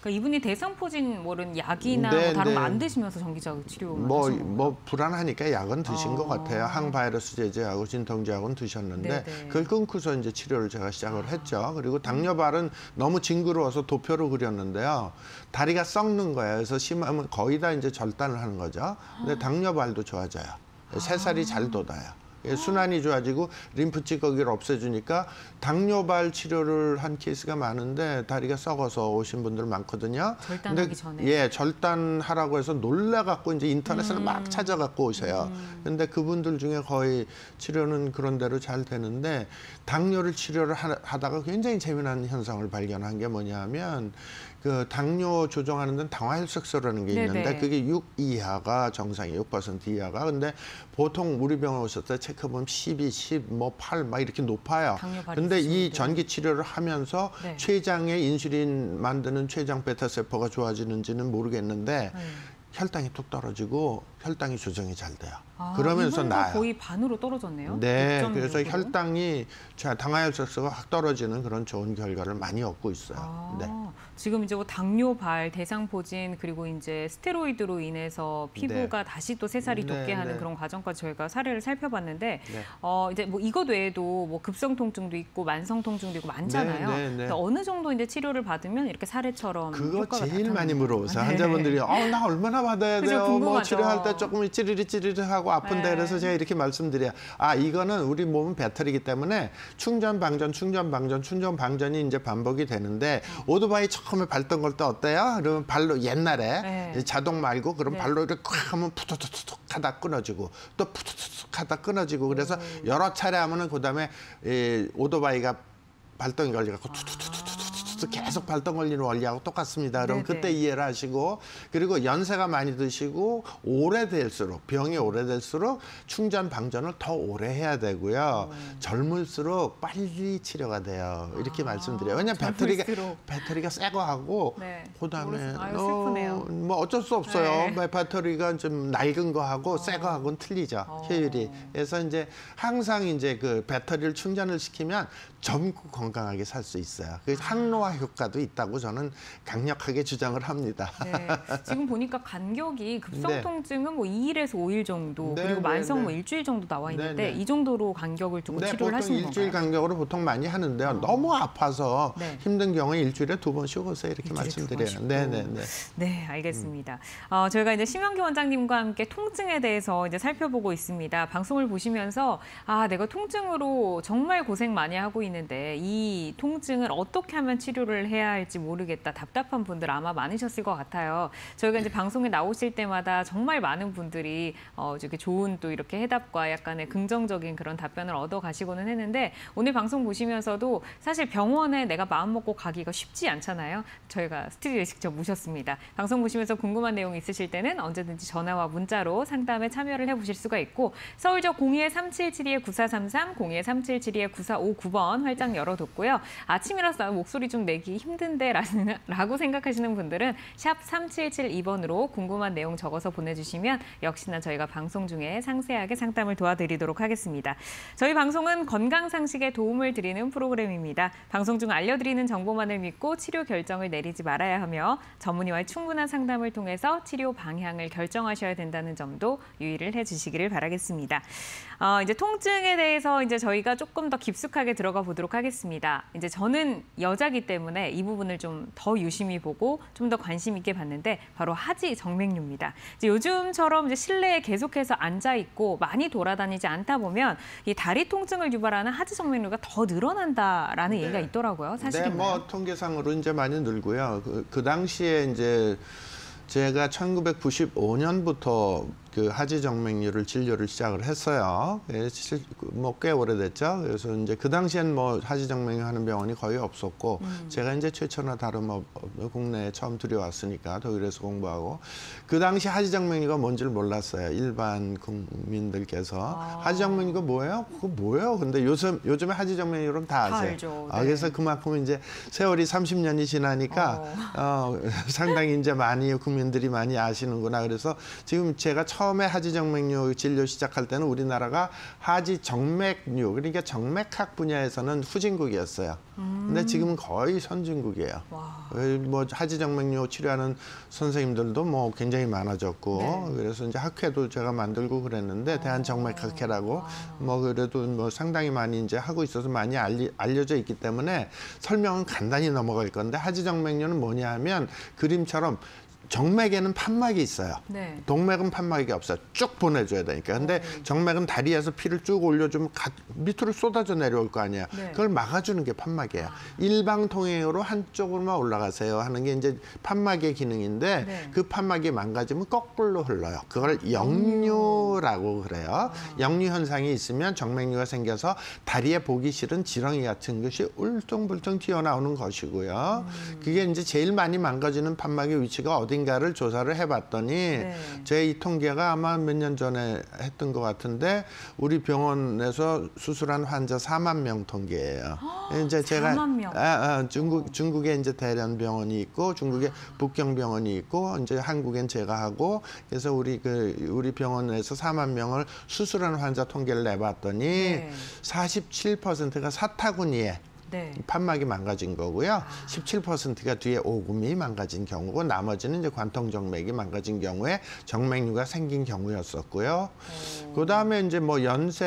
그러니까 이분이 대상포진 모른 약이나
네,
뭐 다른 거
네.
안 드시면서 전기적 치료만
뭐,
하신 건가요?
뭐 불안하니까 약은 드신 것 같아요.
아.
항바이러스 제제하고 진통제하고는 드셨는데
네네.
그걸 끊고서 이제 치료를 제가 시작을 했죠. 그리고 당뇨발은 너무 징그러워서 도표로 그렸는데요. 다리가 썩는 거예요. 그래서 심하면 거의 다 이제 절단을 하는 거죠. 근데 당뇨발도 좋아져요. 새살이 잘 돋아요. 순환이 좋아지고 림프 찌꺼기를 없애주니까 당뇨발 치료를 한 케이스가 많은데 다리가 썩어서 오신 분들 많거든요.
절단하기 전에.
예, 절단하라고 해서 놀래갖고 이제 인터넷을 막 찾아갖고 오세요. 근데 그분들 중에 거의 치료는 그런 대로 잘 되는데 당뇨를 치료를 하다가 굉장히 재미난 현상을 발견한 게 뭐냐면 그 당뇨 조정하는 데는 당화혈색소라는 게 있는데
네네.
그게 6 이하가 정상이에요. 6% 이하가. 근데 보통 우리 병원 오셨을 때 체크해보면 12, 10, 뭐 8 막 이렇게 높아요.
당뇨발이
근데 이
있으시군요.
전기 치료를 하면서
네.
췌장에 인슐린 만드는 췌장 베타 세포가 좋아지는지는 모르겠는데 혈당이 뚝 떨어지고 혈당이 조정이 잘 돼요. 그러면서
이분도
나아요.
거의 반으로 떨어졌네요.
네,
6.6으로.
그래서 혈당이 당화혈색소가 확 떨어지는 그런 좋은 결과를 많이 얻고 있어요. 네.
지금 이제 뭐 당뇨발, 대상포진 그리고 이제 스테로이드로 인해서 피부가 다시 또 새살이 돋게
네,
하는
네.
그런 과정까지 저희가 사례를 살펴봤는데
네.
이제 뭐 이것 외에도 뭐 급성 통증도 있고 만성 통증도 있고 많잖아요.
네, 네, 네.
근데 어느 정도 이제 치료를 받으면 이렇게 사례처럼
그거
효과가
제일 많이
나타나는
물어보세요.
거예요.
환자분들이 나 얼마나 받아야
그죠,
돼요? 뭐
궁금하죠.
치료할 때 조금 찌릿찌릿하고 아픈데
네.
그래서 제가 이렇게 말씀드려요. 이거는 우리 몸은 배터리이기 때문에 충전 방전 충전 방전이 이제 반복이 되는데 오토바이 처음에 밟던 걸 때 어때요? 그러면 발로 옛날에
네.
자동 말고 그럼
네.
발로 이렇게 콱 하면 푸툭툭툭 하다 끊어지고 또 푸툭툭툭 하다 끊어지고 그래서 여러 차례 하면은 그다음에 오토바이가 발동이 걸려갖고 투투투투투투투 계속 발동 걸리는 원리하고 똑같습니다. 그럼
네네.
그때 이해를 하시고 그리고 연세가 많이 드시고 오래될수록 병이 오래될수록 충전 방전을 더 오래 해야 되고요. 젊을수록 빨리 치료가 돼요. 이렇게 말씀드려요. 왜냐하면 배터리가 새 거 하고
네.
그다음에
아유, 슬프네요.
뭐 어쩔 수 없어요.
네.
배터리가 좀 낡은 거 하고 새 거 하고는 틀리죠. 효율이. 그래서 이제 항상 이제 그 배터리를 충전을 시키면 젊고 건강하게 살 수 있어요. 그 항노화 효과도 있다고 저는 강력하게 주장을 합니다.
네. 지금 보니까 간격이 급성
네.
통증은 뭐 2일에서 5일 정도
네,
그리고
네,
만성
네.
뭐 일주일 정도 나와 있는데
네, 네.
이 정도로 간격을 두고
네,
치료를
보통
하시는
일주일
건가요?
간격으로 보통 많이 하는데요. 너무 아파서
네.
힘든 경우에 일주일에 2번씩 오세요 이렇게
일주일에
말씀드려요.
2번씩도.
네네네.
네, 알겠습니다. 저희가 이제 심영기 원장님과 함께 통증에 대해서 이제 살펴보고 있습니다. 방송을 보시면서 내가 통증으로 정말 고생 많이 하고 있는데 이 통증을 어떻게 하면 치료를 해야 할지 모르겠다. 답답한 분들 아마 많으셨을 것 같아요. 저희가 이제 방송에 나오실 때마다 정말 많은 분들이 이렇게 좋은 또 이렇게 해답과 약간의 긍정적인 그런 답변을 얻어 가시고는 했는데 오늘 방송 보시면서도 사실 병원에 내가 마음 먹고 가기가 쉽지 않잖아요. 저희가 스튜디오에 직접 모셨습니다. 방송 보시면서 궁금한 내용 있으실 때는 언제든지 전화와 문자로 상담에 참여를 해보실 수가 있고 서울역 02-3772-9433, 02-3772-9459번 활짝 열어뒀고요. 아침이라서 목소리 좀 내기 힘든데 라고 생각하시는 분들은 샵 3772번으로 궁금한 내용 적어서 보내주시면 역시나 저희가 방송 중에 상세하게 상담을 도와드리도록 하겠습니다. 저희 방송은 건강상식에 도움을 드리는 프로그램입니다. 방송 중 알려드리는 정보만을 믿고 치료 결정을 내리지 말아야 하며 전문의와의 충분한 상담을 통해서 치료 방향을 결정하셔야 된다는 점도 유의를 해주시기를 바라겠습니다. 이제 통증에 대해서 이제 저희가 조금 더 깊숙하게 들어가 보도록 하겠습니다. 이제 저는 여자기 때문에 이 부분을 좀 더 유심히 보고 좀 더 관심 있게 봤는데 바로 하지 정맥류입니다. 이제 요즘처럼 이제 실내에 계속해서 앉아 있고 많이 돌아다니지 않다 보면 이 다리 통증을 유발하는 하지 정맥류가 더 늘어난다라는 얘기가 있더라고요. 사실인가요?
네, 뭐 통계상으로 이제 많이 늘고요. 그 당시에 이제 제가 1995년부터 그 하지정맥류를 진료를 시작을 했어요. 뭐 꽤 오래됐죠. 그래서 이제 그 당시엔 뭐 하지정맥류 하는 병원이 거의 없었고 제가 이제 최초나 국내에 처음 들여왔으니까 독일에서 공부하고 그 당시 하지정맥류가 뭔지를 몰랐어요. 일반 국민들께서 하지정맥류가 뭐예요? 그거 뭐예요? 근데 요즘에 하지정맥류는 다 아세요.
알죠. 네.
그래서 그만큼 이제 세월이 30년이 지나니까 상당히 이제 국민들이 많이 아시는구나. 그래서 지금 제가 처음 처음에 하지정맥류 진료 시작할 때는 우리나라가 하지정맥류, 그러니까 정맥학 분야에서는 후진국이었어요. 근데 지금은 거의 선진국이에요. 뭐 하지정맥류 치료하는 선생님들도 뭐 굉장히 많아졌고, 네. 그래서 이제 학회도 제가 만들고 그랬는데 대한정맥학회라고 뭐 그래도 뭐 상당히 많이 이제 하고 있어서 많이 알려져 있기 때문에 설명은 간단히 넘어갈 건데, 하지정맥류는 뭐냐 하면 그림처럼 정맥에는 판막이 있어요. 네. 동맥은 판막이 없어요. 쭉 보내줘야 되니까. 근데 정맥은 다리에서 피를 쭉 올려주면 밑으로 쏟아져 내려올 거 아니에요. 네. 그걸 막아주는 게 판막이에요. 일방통행으로 한쪽으로만 올라가세요 하는 게 이제 판막의 기능인데, 네. 그 판막이 망가지면 거꾸로 흘러요. 그걸 역류라고 그래요. 역류 현상이 있으면 정맥류가 생겨서 다리에 보기 싫은 지렁이 같은 것이 울퉁불퉁 튀어나오는 것이고요. 그게 이제 제일 많이 망가지는 판막의 위치가 어딘가를 조사를 해봤더니, 네. 제 이 통계가 아마 몇 년 전에 했던 것 같은데 우리 병원에서 수술한 환자 4만 명 통계예요. 이제 제가
4만 명.
중국에 이제 대련병원이 있고 중국에 북경병원이 있고 이제 한국엔 제가 하고, 그래서 우리 병원에서 4만 명을 수술한 환자 통계를 내봤더니, 네. 47%가 사타구니에, 네. 판막이 망가진 거고요. 17%가 뒤에 오금이 망가진 경우고, 나머지는 이제 관통정맥이 망가진 경우에 정맥류가 생긴 경우였었고요. 그다음에 이제 뭐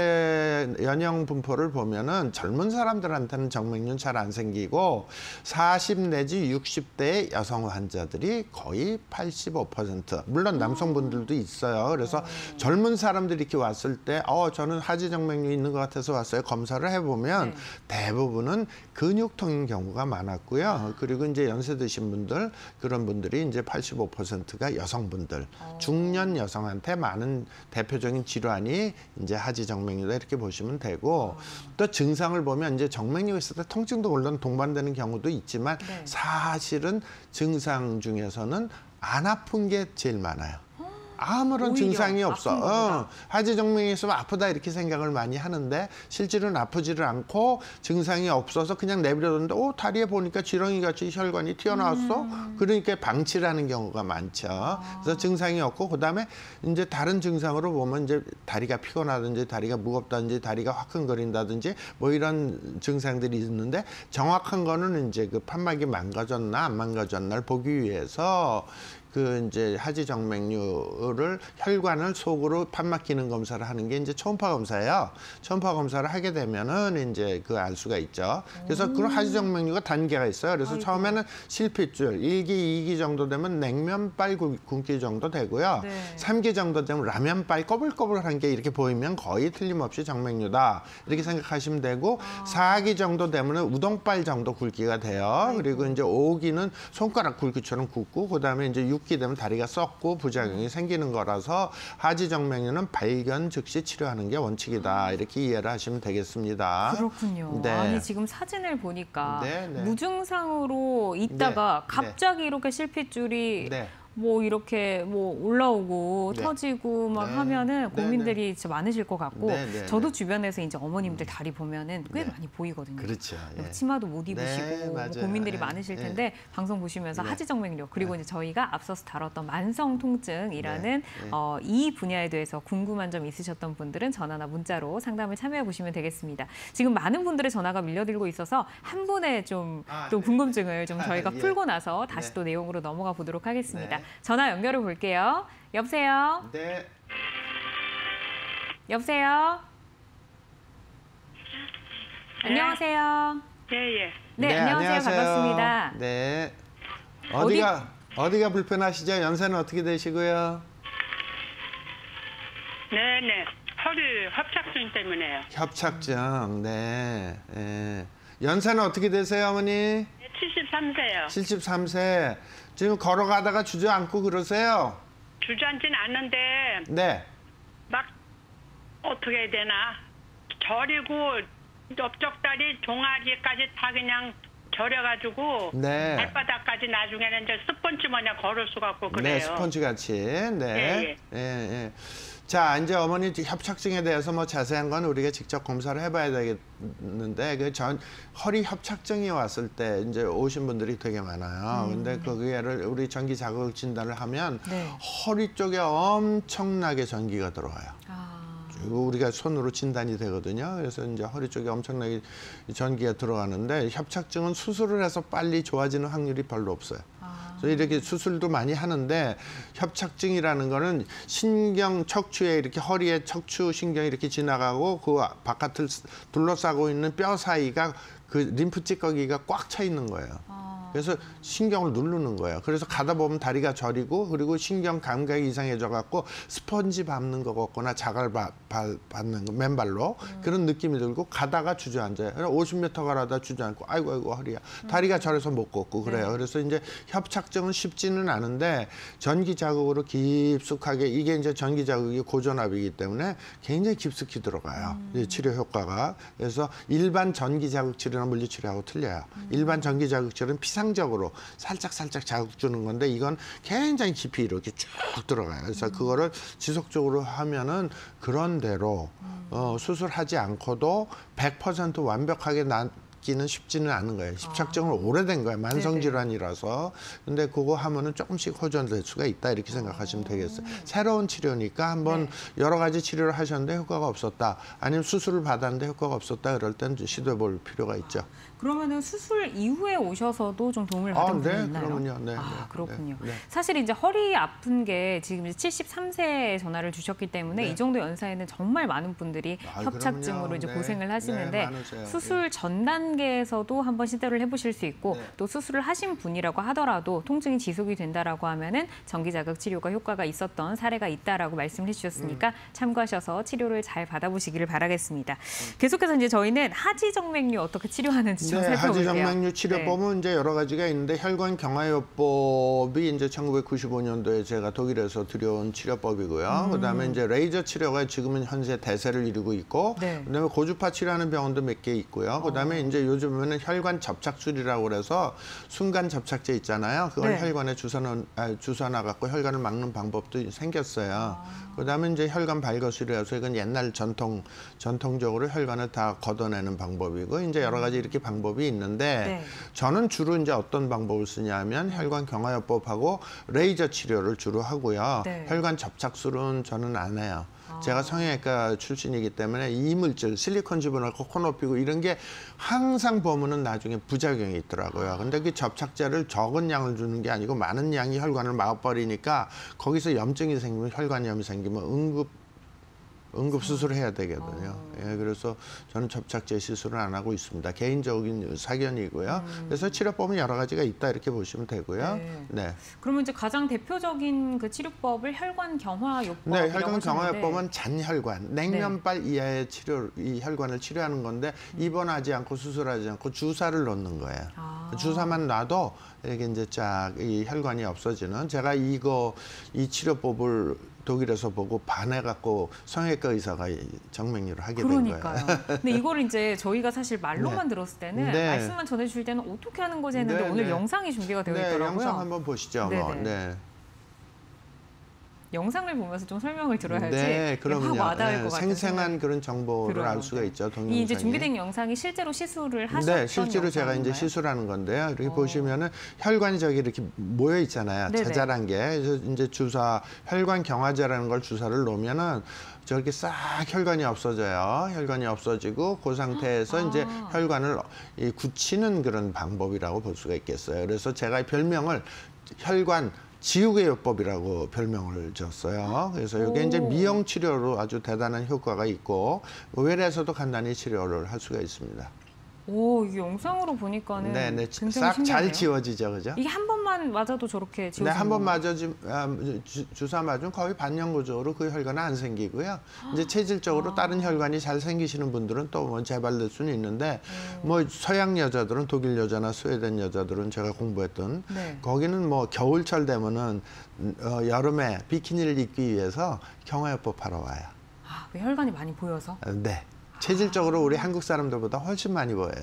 연령 분포를 보면은 젊은 사람들한테는 정맥류는 잘 안 생기고 40 내지 60대의 여성 환자들이 거의 85%. 물론 남성분들도 있어요. 그래서 젊은 사람들이 이렇게 왔을 때 저는 하지정맥류 있는 것 같아서 왔어요. 검사를 해보면, 네. 대부분은 근육통인 경우가 많았고요. 그리고 이제 연세 드신 분들, 그런 분들이 이제 85%가 여성분들, 중년 여성한테 많은 대표적인 질환이 이제 하지정맥류다 이렇게 보시면 되고, 또 증상을 보면 이제 정맥류가 있을 때 통증도 물론 동반되는 경우도 있지만, 네. 사실은 증상 중에서는 안 아픈 게 제일 많아요. 아무런 증상이 없어. 하지정맥이 있으면 아프다 이렇게 생각을 많이 하는데 실제로는 아프지를 않고 증상이 없어서 그냥 내버려뒀는데 다리에 보니까 지렁이같이 혈관이 튀어나왔어. 그러니까 방치를 하는 경우가 많죠. 그래서 증상이 없고, 그다음에 이제 다른 증상으로 보면 이제 다리가 피곤하든지 다리가 무겁다든지 다리가 화끈거린다든지 뭐 이런 증상들이 있는데, 정확한 거는 이제 그 판막이 망가졌나 안 망가졌나를 보기 위해서 이제 하지정맥류를 혈관을 속으로 판막 기능 검사를 하는 게 이제 초음파 검사예요. 초음파 검사를 하게 되면은 이제 알 수가 있죠. 그래서 그런 하지정맥류가 단계가 있어요. 그래서 처음에는 실핏줄 1기, 2기 정도 되면 냉면발 굶기 정도 되고요. 네. 3기 정도 되면 라면발 꼬불꼬불한 게 이렇게 보이면 거의 틀림없이 정맥류다 이렇게 생각하시면 되고, 4기 정도 되면 우동발 정도 굵기가 돼요. 그리고 이제 5기는 손가락 굵기처럼 굵고, 그다음에 이제 6기 되면 다리가 썩고 부작용이 생기는 거라서 하지정맥류는 발견 즉시 치료하는 게 원칙이다 이렇게 이해를 하시면 되겠습니다.
그렇군요.
네.
아니 지금 사진을 보니까
네.
무증상으로 있다가, 네. 갑자기 이렇게 실핏줄이, 네. 뭐 이렇게 뭐 올라오고, 네. 터지고 막, 네. 하면은 고민들이 진짜 많으실 것 같고, 저도 주변에서 이제 어머님들 다리 보면은 꽤, 네. 많이 보이거든요.
그렇죠. 예.
치마도 못 입으시고, 뭐 고민들이 많으실 텐데, 방송 보시면서
네.
하지정맥류, 그리고 이제 저희가 앞서서 다뤘던 만성 통증이라는 이 분야에 대해서 궁금한 점 있으셨던 분들은 전화나 문자로 상담을 참여해 보시면 되겠습니다. 지금 많은 분들의 전화가 밀려들고 있어서 한 분의 좀 또 궁금증을 좀 저희가 풀고 나서 다시 또 내용으로 넘어가 보도록 하겠습니다. 전화 연결해 볼게요. 여보세요?
네.
여보세요? 네. 안녕하세요?
예.
네, 안녕하세요. 반갑습니다.
네. 어디가 불편하시죠? 연세는 어떻게 되시고요?
네네. 허리 협착증 때문에요.
협착증, 네. 연세는 어떻게 되세요, 어머니?
73세요.
73세. 지금 걸어가다가 주저앉고 그러세요?
주저앉진 않는데,
네.
막 어떻게 해야 되나, 저리고 옆쪽 다리 종아리까지 다 그냥 저려가지고,
네.
발바닥까지 나중에는 이제 스펀지 마냥 걸을 수가 없고 그래요.
네, 스펀지 같이. 네.
예.
자, 이제 어머니 협착증에 대해서 뭐 자세한 건 우리가 직접 검사를 해봐야 되겠는데, 허리 협착증이 왔을 때 이제 오신 분들이 되게 많아요. 근데 거기에를 우리 전기 자극 진단을 하면
네.
허리 쪽에 엄청나게 전기가 들어가요. 우리가 손으로 진단이 되거든요. 그래서 이제 허리 쪽에 엄청나게 전기가 들어가는데, 협착증은 수술을 해서 빨리 좋아지는 확률이 별로 없어요. 그래서 이렇게 수술도 많이 하는데, 협착증이라는 거는 신경 척추에 이렇게 허리에 척추 신경이 이렇게 지나가고 그 바깥을 둘러싸고 있는 뼈 사이가 그 림프 찌꺼기가 꽉 차 있는 거예요. 그래서 신경을 누르는 거예요. 그래서 가다 보면 다리가 저리고, 그리고 신경 감각이 이상해져 갖고 스펀지 밟는 것 같거나 자갈 밟는 거, 맨발로 그런 느낌이 들고, 가다가 주저앉아요. 50m 가라다 주저앉고 아이고 허리야. 다리가 저려서 못 걷고 그래요. 그래서 이제 협착증은 쉽지는 않은데, 전기 자극으로 깊숙하게, 이게 이제 전기 자극이 고전압이기 때문에 굉장히 깊숙이 들어가요. 치료 효과가. 그래서 일반 전기 자극 치료나 물리 치료하고 틀려요. 일반 전기 자극 치료는 피상적으로 살짝 자극 주는 건데, 이건 굉장히 깊이 이렇게 쭉 들어가요. 그래서 그거를 지속적으로 하면은 그런 대로 수술하지 않고도 100% 완벽하게 낫기는 쉽지는 않은 거예요. 협착증은 오래된 거예요. 만성 질환이라서. 근데 그거 하면은 조금씩 호전될 수가 있다, 이렇게 생각하시면 되겠어요. 새로운 치료니까 한번 여러 가지 치료를 하셨는데 효과가 없었다, 아니면 수술을 받았는데 효과가 없었다, 그럴 땐 시도해 볼 필요가 있죠.
그러면은 수술 이후에 오셔서도 좀 도움을 받은 분이 있나요?
그럼요. 네,
그렇군요.
네.
사실 이제 허리 아픈 게 지금 이제 73세에 전화를 주셨기 때문에 이 정도 연세에는 정말 많은 분들이 협착증으로
그럼요.
이제
네.
고생을 하시는데,
많으세요.
수술 전 단계에서도 한번 시도를 해보실 수 있고, 또 수술을 하신 분이라고 하더라도 통증이 지속이 된다라고 하면은 전기 자극 치료가 효과가 있었던 사례가 있다라고 말씀을 해주셨으니까 참고하셔서 치료를 잘 받아보시기를 바라겠습니다. 계속해서 이제 저희는 하지정맥류 어떻게 치료하는지 좀 살펴볼게요.
하지정맥류 치료법은 이제 여러 가지가 있는데, 혈관 경화요법이 이제 1995년도에 제가 독일에서 들여온 치료법이고요. 그다음에 이제 레이저 치료가 지금은 현재 대세를 이루고 있고, 그다음에 고주파 치료하는 병원도 몇 개 있고요. 그다음에 이제 요즘에는 혈관 접착술이라고 그래서 순간 접착제 있잖아요. 그걸 혈관에 주사 놔갖고 혈관을 막는 방법도 생겼어요. 그다음에 이제 혈관 발거술이라서, 이건 옛날 전통적으로 혈관을 다 걷어내는 방법이고, 이제 여러 가지 이렇게 방법이 있는데, 저는 주로 이제 어떤 방법을 쓰냐면 혈관 경화요법하고 레이저 치료를 주로 하고요. 혈관 접착술은 저는 안 해요. 제가 성형외과 출신이기 때문에 이물질, 실리콘 집어넣고 코 높이고 이런 게 항상 보면은 나중에 부작용이 있더라고요. 근데 그 접착제를 적은 양을 주는 게 아니고 많은 양이 혈관을 막아버리니까, 거기서 염증이 생기면, 혈관염이 생기면 응급 수술을 해야 되거든요. 그래서 저는 접착제 시술을 안 하고 있습니다. 개인적인 사견이고요. 그래서 치료법은 여러 가지가 있다, 이렇게 보시면 되고요.
그러면 이제 가장 대표적인 그 치료법을 혈관 경화요법이라고
네, 혈관
하셨는데,
경화요법은 잔혈관, 냉면발 이하의 이 혈관을 치료하는 건데, 입원하지 않고 수술하지 않고 주사를 놓는 거예요. 주사만 놔도 이렇게 이제 쫙 이 혈관이 없어지는, 제가 이 치료법을 독일에서 보고 반해갖고 성형외과 의사가 정맥류를 하게 된 거예요.
근데 이거를 이제 저희가 사실 말로만 들었을 때는, 말씀만 전해주실 때는 어떻게 하는 거지 했는데, 오늘 영상이 준비가 되어 있더라고요.
영상 한번 보시죠.
영상을 보면서 좀 설명을 들어야지
그럼요.
확 와닿을 것 같아요.
생생한 그런 정보를 알 수가 있죠. 동영상이.
이 이제 준비된 영상이 실제로 시술을 하셨던
실제로 제가 이제 시술하는 건데요. 이렇게 보시면은 혈관이 저기 이렇게 모여 있잖아요. 자잘한 게. 그래서 이제 혈관 경화제라는 걸 주사를 놓으면은 저렇게 싹 혈관이 없어져요. 혈관이 없어지고, 그 상태에서 이제 혈관을 굳히는 그런 방법이라고 볼 수가 있겠어요. 그래서 제가 별명을 혈관 지우개 요법이라고 별명을 줬어요. 그래서 이게 이제 미용 치료로 아주 대단한 효과가 있고, 의외에서도 간단히 치료를 할 수가 있습니다.
이 영상으로 보니까는
싹 잘 지워지죠, 그죠?
이게 한 번만 맞아도 저렇게 지워지는
한 번 주사 맞으면 거의 반영구적으로 그 혈관은 안 생기고요. 이제 체질적으로 다른 혈관이 잘 생기시는 분들은 또 뭐 재발될 수는 있는데, 뭐 서양 여자들은, 독일 여자나 스웨덴 여자들은 제가 공부했던 거기는 뭐 겨울철 되면은 여름에 비키니를 입기 위해서 경화요법 하러 와요.
왜 혈관이 많이 보여서?
체질적으로 우리 한국 사람들보다 훨씬 많이 보여요.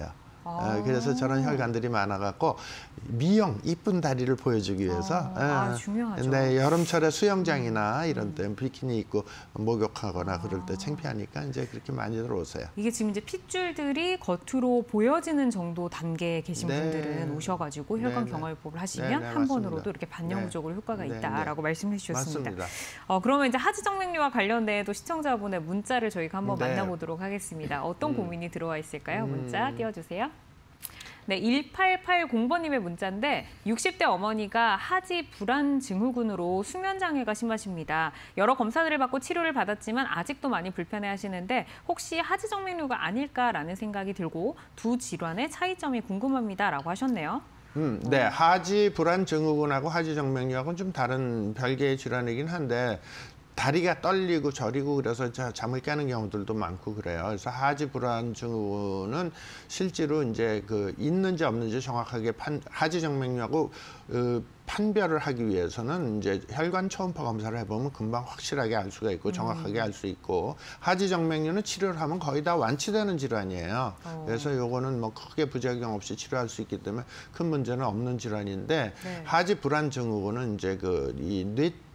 그래서 저런 혈관들이 많아갖고 미용, 이쁜 다리를 보여주기 위해서
중요하죠.
네, 여름철에 수영장이나 이런 때 비키니 입고 목욕하거나 그럴 때 창피하니까 이제 그렇게 많이들 오세요.
이게 지금 이제 핏줄들이 겉으로 보여지는 정도 단계에 계신 분들은 오셔가지고 혈관 경화요법을 하시면 한 번으로도 이렇게 반영구적으로 효과가 있다라고 말씀해 주셨습니다.
맞습니다.
그러면 이제 하지정맥류와 관련된 또 시청자분의 문자를 저희가 한번 만나보도록 하겠습니다. 어떤 고민이 들어와 있을까요? 문자 띄워주세요. 네, 1880번님의 문자인데 60대 어머니가 하지 불안 증후군으로 수면 장애가 심하십니다. 여러 검사들을 받고 치료를 받았지만 아직도 많이 불편해하시는데 혹시 하지정맥류가 아닐까라는 생각이 들고 두 질환의 차이점이 궁금합니다라고 하셨네요.
네, 하지 불안 증후군하고 하지 정맥류하고는 좀 다른 별개의 질환이긴 한데 다리가 떨리고 저리고 그래서 잠을 깨는 경우들도 많고 그래요. 그래서 하지 불안 증후군은 실제로 이제 그 있는지 없는지 정확하게 하지 정맥류하고 판별을 하기 위해서는 이제 혈관 초음파 검사를 해보면 금방 확실하게 알 수가 있고 정확하게 알 수 있고 하지 정맥류는 치료를 하면 거의 다 완치되는 질환이에요. 그래서 요거는 뭐 크게 부작용 없이 치료할 수 있기 때문에 큰 문제는 없는 질환인데 하지 불안 증후군은 이제 그 이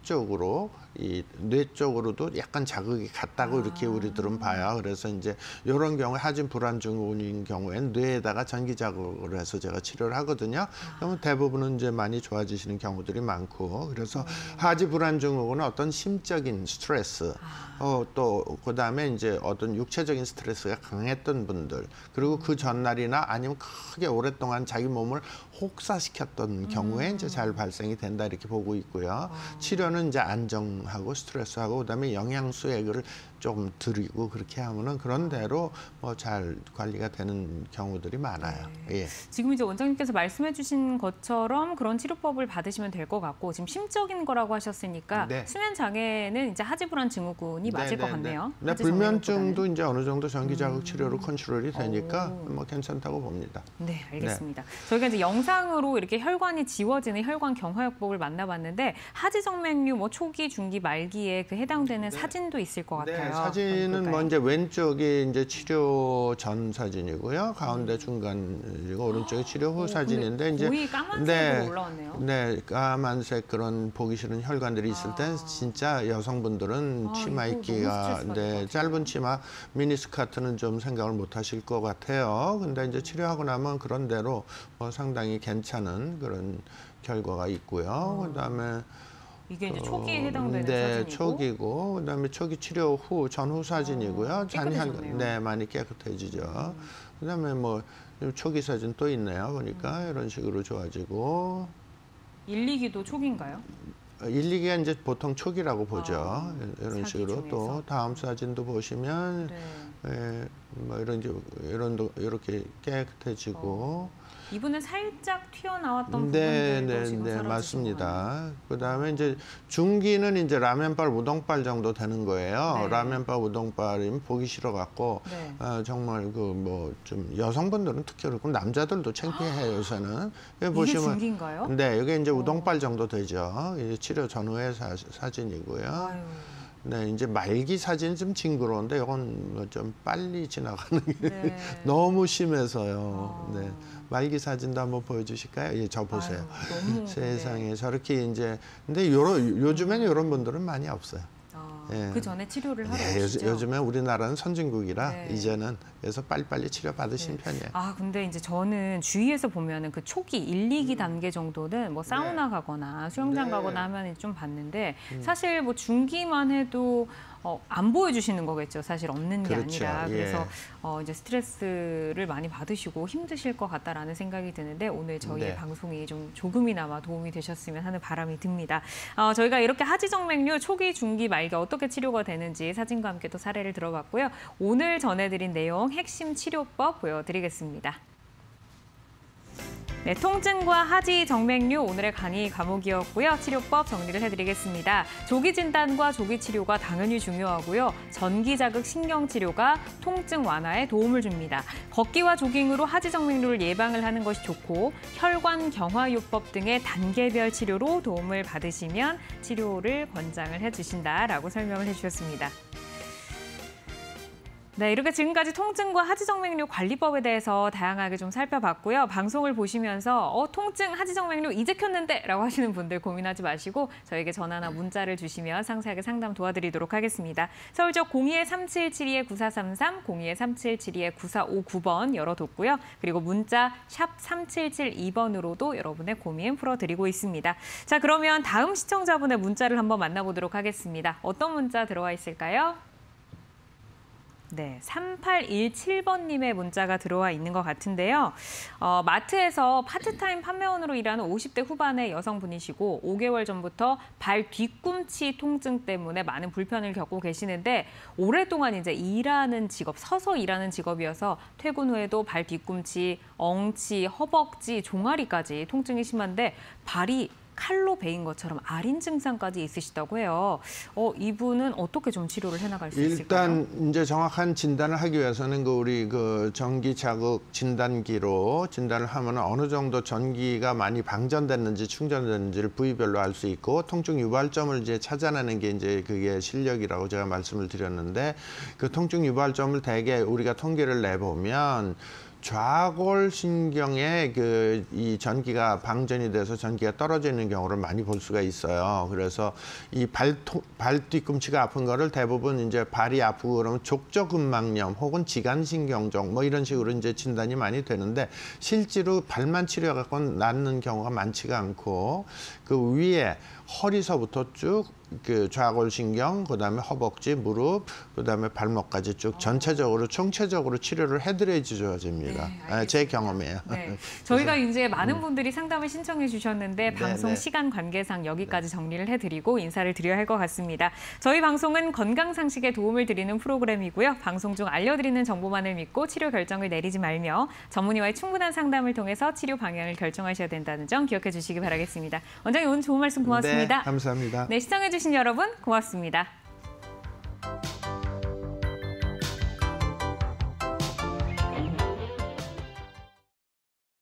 뇌 쪽으로도 약간 자극이 갔다고 이렇게 우리들은 봐요. 그래서 이제 이런 경우에 하지 불안 증후군인 경우에는 뇌에다가 전기 자극을 해서 제가 치료를 하거든요. 그러면 대부분은 이제 많이 좋아지시는 경우들이 많고 그래서 하지 불안 증후군은 어떤 심적인 스트레스 또 그다음에 이제 어떤 육체적인 스트레스가 강했던 분들 그리고 그 전날이나 아니면 크게 오랫동안 자기 몸을 혹사시켰던 경우에 이제 잘 발생이 된다 이렇게 보고 있고요. 치료는 이제 안정하고 스트레스하고 그다음에 영양소액을 좀 드리고 그렇게 하면은 그런 대로 뭐 잘 관리가 되는 경우들이 많아요. 예.
지금 이제 원장님께서 말씀해주신 것처럼 그런 치료법을 받으시면 될 것 같고 지금 심적인 거라고 하셨으니까 수면 장애는 이제 하지 불안 증후군이 맞을 것 같네요.
네, 불면증도 이제 어느 정도 전기 자극 치료로 컨트롤이 되니까 뭐 괜찮다고 봅니다.
네, 알겠습니다. 저희가 이제 영상으로 이렇게 혈관이 지워지는 혈관 경화요법을 만나봤는데 하지 정맥류 뭐 초기, 중기, 말기에 그 해당되는 사진도 있을 것 같아요.
사진은 뭐 이제 왼쪽이 이제 치료 전 사진이고요. 가운데 중간이고 오른쪽이 치료 후 사진인데 이제
거의 까만색으로 올라왔네요.
네, 까만색 그런 보기 싫은 혈관들이 있을 땐 진짜 여성분들은 치마 입기가 짧은 치마 미니스커트는 좀 생각을 못 하실 것 같아요. 근데 이제 치료하고 나면 그런 대로 뭐 상당히 괜찮은 그런 결과가 있고요. 그다음에
이게 이제 초기에 해당되는 사진이고,
초기고, 그다음에 초기 치료 후 전후 사진이고요.
깨끗해졌네요.
많이 깨끗해지죠. 그다음에 뭐 초기 사진 또 있네요. 보니까 이런 식으로 좋아지고.
1, 2기도 초기인가요?
1, 2기가 이제 보통 초기라고 보죠. 이런 식으로
중에서.
또 다음 사진도 보시면 뭐 이렇게 깨끗해지고.
이분은 살짝 튀어나왔던 부분들도 지금 사라지신
맞습니다. 그다음에 이제 중기는 이제 라면발, 우동발 정도 되는 거예요. 라면발, 우동발이면 보기 싫어 갖고 정말 그 뭐 좀 여성분들은 특히 그렇고 남자들도 창피해요 요새는.
이게
보시면
중기인가요?
네, 이게 이제 우동발 정도 되죠. 이제 치료 전후의 사진이고요. 네, 이제 말기 사진 좀 징그러운데 이건 뭐 좀 빨리 지나가는 게 너무 심해서요. 네. 말기 사진도 한번 보여주실까요? 예, 저 보세요.
너무,
세상에 저렇게 이제 근데 요즘에는 이런 분들은 많이 없어요.
그 전에 치료를 하러 오시죠?
요즘에 우리나라는 선진국이라 이제는 그래서 빨리빨리 치료 받으시는 편이에요.
근데 이제 저는 주위에서 보면은 그 초기 1, 2기 단계 정도는 뭐 사우나 가거나 수영장 가거나 하면 좀 봤는데 사실 뭐 중기만 해도 안 보여주시는 거겠죠. 사실 없는 게 아니라. 그래서 이제 스트레스를 많이 받으시고 힘드실 것 같다라는 생각이 드는데 오늘 저희의 방송이 좀 조금이나마 도움이 되셨으면 하는 바람이 듭니다. 저희가 이렇게 하지정맥류 초기, 중기, 말기 어떻게 치료가 되는지 사진과 함께 또 사례를 들어봤고요. 오늘 전해드린 내용 핵심 치료법 보여드리겠습니다. 네, 통증과 하지 정맥류 오늘의 강의 과목이었고요. 치료법 정리를 해드리겠습니다. 조기 진단과 조기 치료가 당연히 중요하고요. 전기 자극 신경 치료가 통증 완화에 도움을 줍니다. 걷기와 조깅으로 하지 정맥류를 예방을 하는 것이 좋고 혈관 경화요법 등의 단계별 치료로 도움을 받으시면 치료를 권장을 해주신다라고 설명을 해주셨습니다. 네, 이렇게 지금까지 통증과 하지정맥류 관리법에 대해서 다양하게 좀 살펴봤고요. 방송을 보시면서 통증, 하지정맥류 이제 켰는데 라고 하시는 분들 고민하지 마시고 저에게 전화나 문자를 주시면 상세하게 상담 도와드리도록 하겠습니다. 서울적 02-3772-9433, 02-3772-9459번 열어뒀고요. 그리고 문자 샵 3772번으로도 여러분의 고민 풀어드리고 있습니다. 자, 그러면 다음 시청자분의 문자를 한번 만나보도록 하겠습니다. 어떤 문자 들어와 있을까요? 네, 3817번님의 문자가 들어와 있는 것 같은데요. 마트에서 파트타임 판매원으로 일하는 50대 후반의 여성분이시고 5개월 전부터 발 뒤꿈치 통증 때문에 많은 불편을 겪고 계시는데 오랫동안 이제 일하는 직업, 서서 일하는 직업이어서 퇴근 후에도 발 뒤꿈치, 엉치, 허벅지, 종아리까지 통증이 심한데 발이 칼로 베인 것처럼 아린 증상까지 있으시다고 해요. 이분은 어떻게 좀 치료를 해나갈 수 있을까요?
일단 이제 정확한 진단을 하기 위해서는 우리 전기 자극 진단기로 진단을 하면 어느 정도 전기가 많이 방전됐는지 충전됐는지를 부위별로 알 수 있고 통증 유발점을 이제 찾아내는 게 이제 그게 실력이라고 제가 말씀을 드렸는데 그 통증 유발점을 대개 우리가 통계를 내보면 좌골신경에 이 전기가 방전이 돼서 전기가 떨어져 있는 경우를 많이 볼 수가 있어요. 그래서 이 발 뒤꿈치가 아픈 거를 대부분 이제 발이 아프고 그러면 족저근막염 혹은 지간신경종 뭐 이런 식으로 이제 진단이 많이 되는데 실제로 발만 치료해갖고 낫는 경우가 많지가 않고 그 위에 허리서부터 쭉 좌골신경, 그다음에 허벅지, 무릎, 그다음에 발목까지 쭉 전체적으로 총체적으로 치료를 해드려야 좋아집니다. 네, 제 경험이에요.
네. 저희가 이제 많은 분들이 상담을 신청해 주셨는데 방송 시간 관계상 여기까지 정리를 해드리고 인사를 드려야 할 것 같습니다. 저희 방송은 건강상식에 도움을 드리는 프로그램이고요. 방송 중 알려드리는 정보만을 믿고 치료 결정을 내리지 말며 전문의와의 충분한 상담을 통해서 치료 방향을 결정하셔야 된다는 점 기억해 주시기 바라겠습니다. 원장님 오늘 좋은 말씀 고맙습니다.
네, 감사합니다.
네, 시청해 주신 여러분 고맙습니다.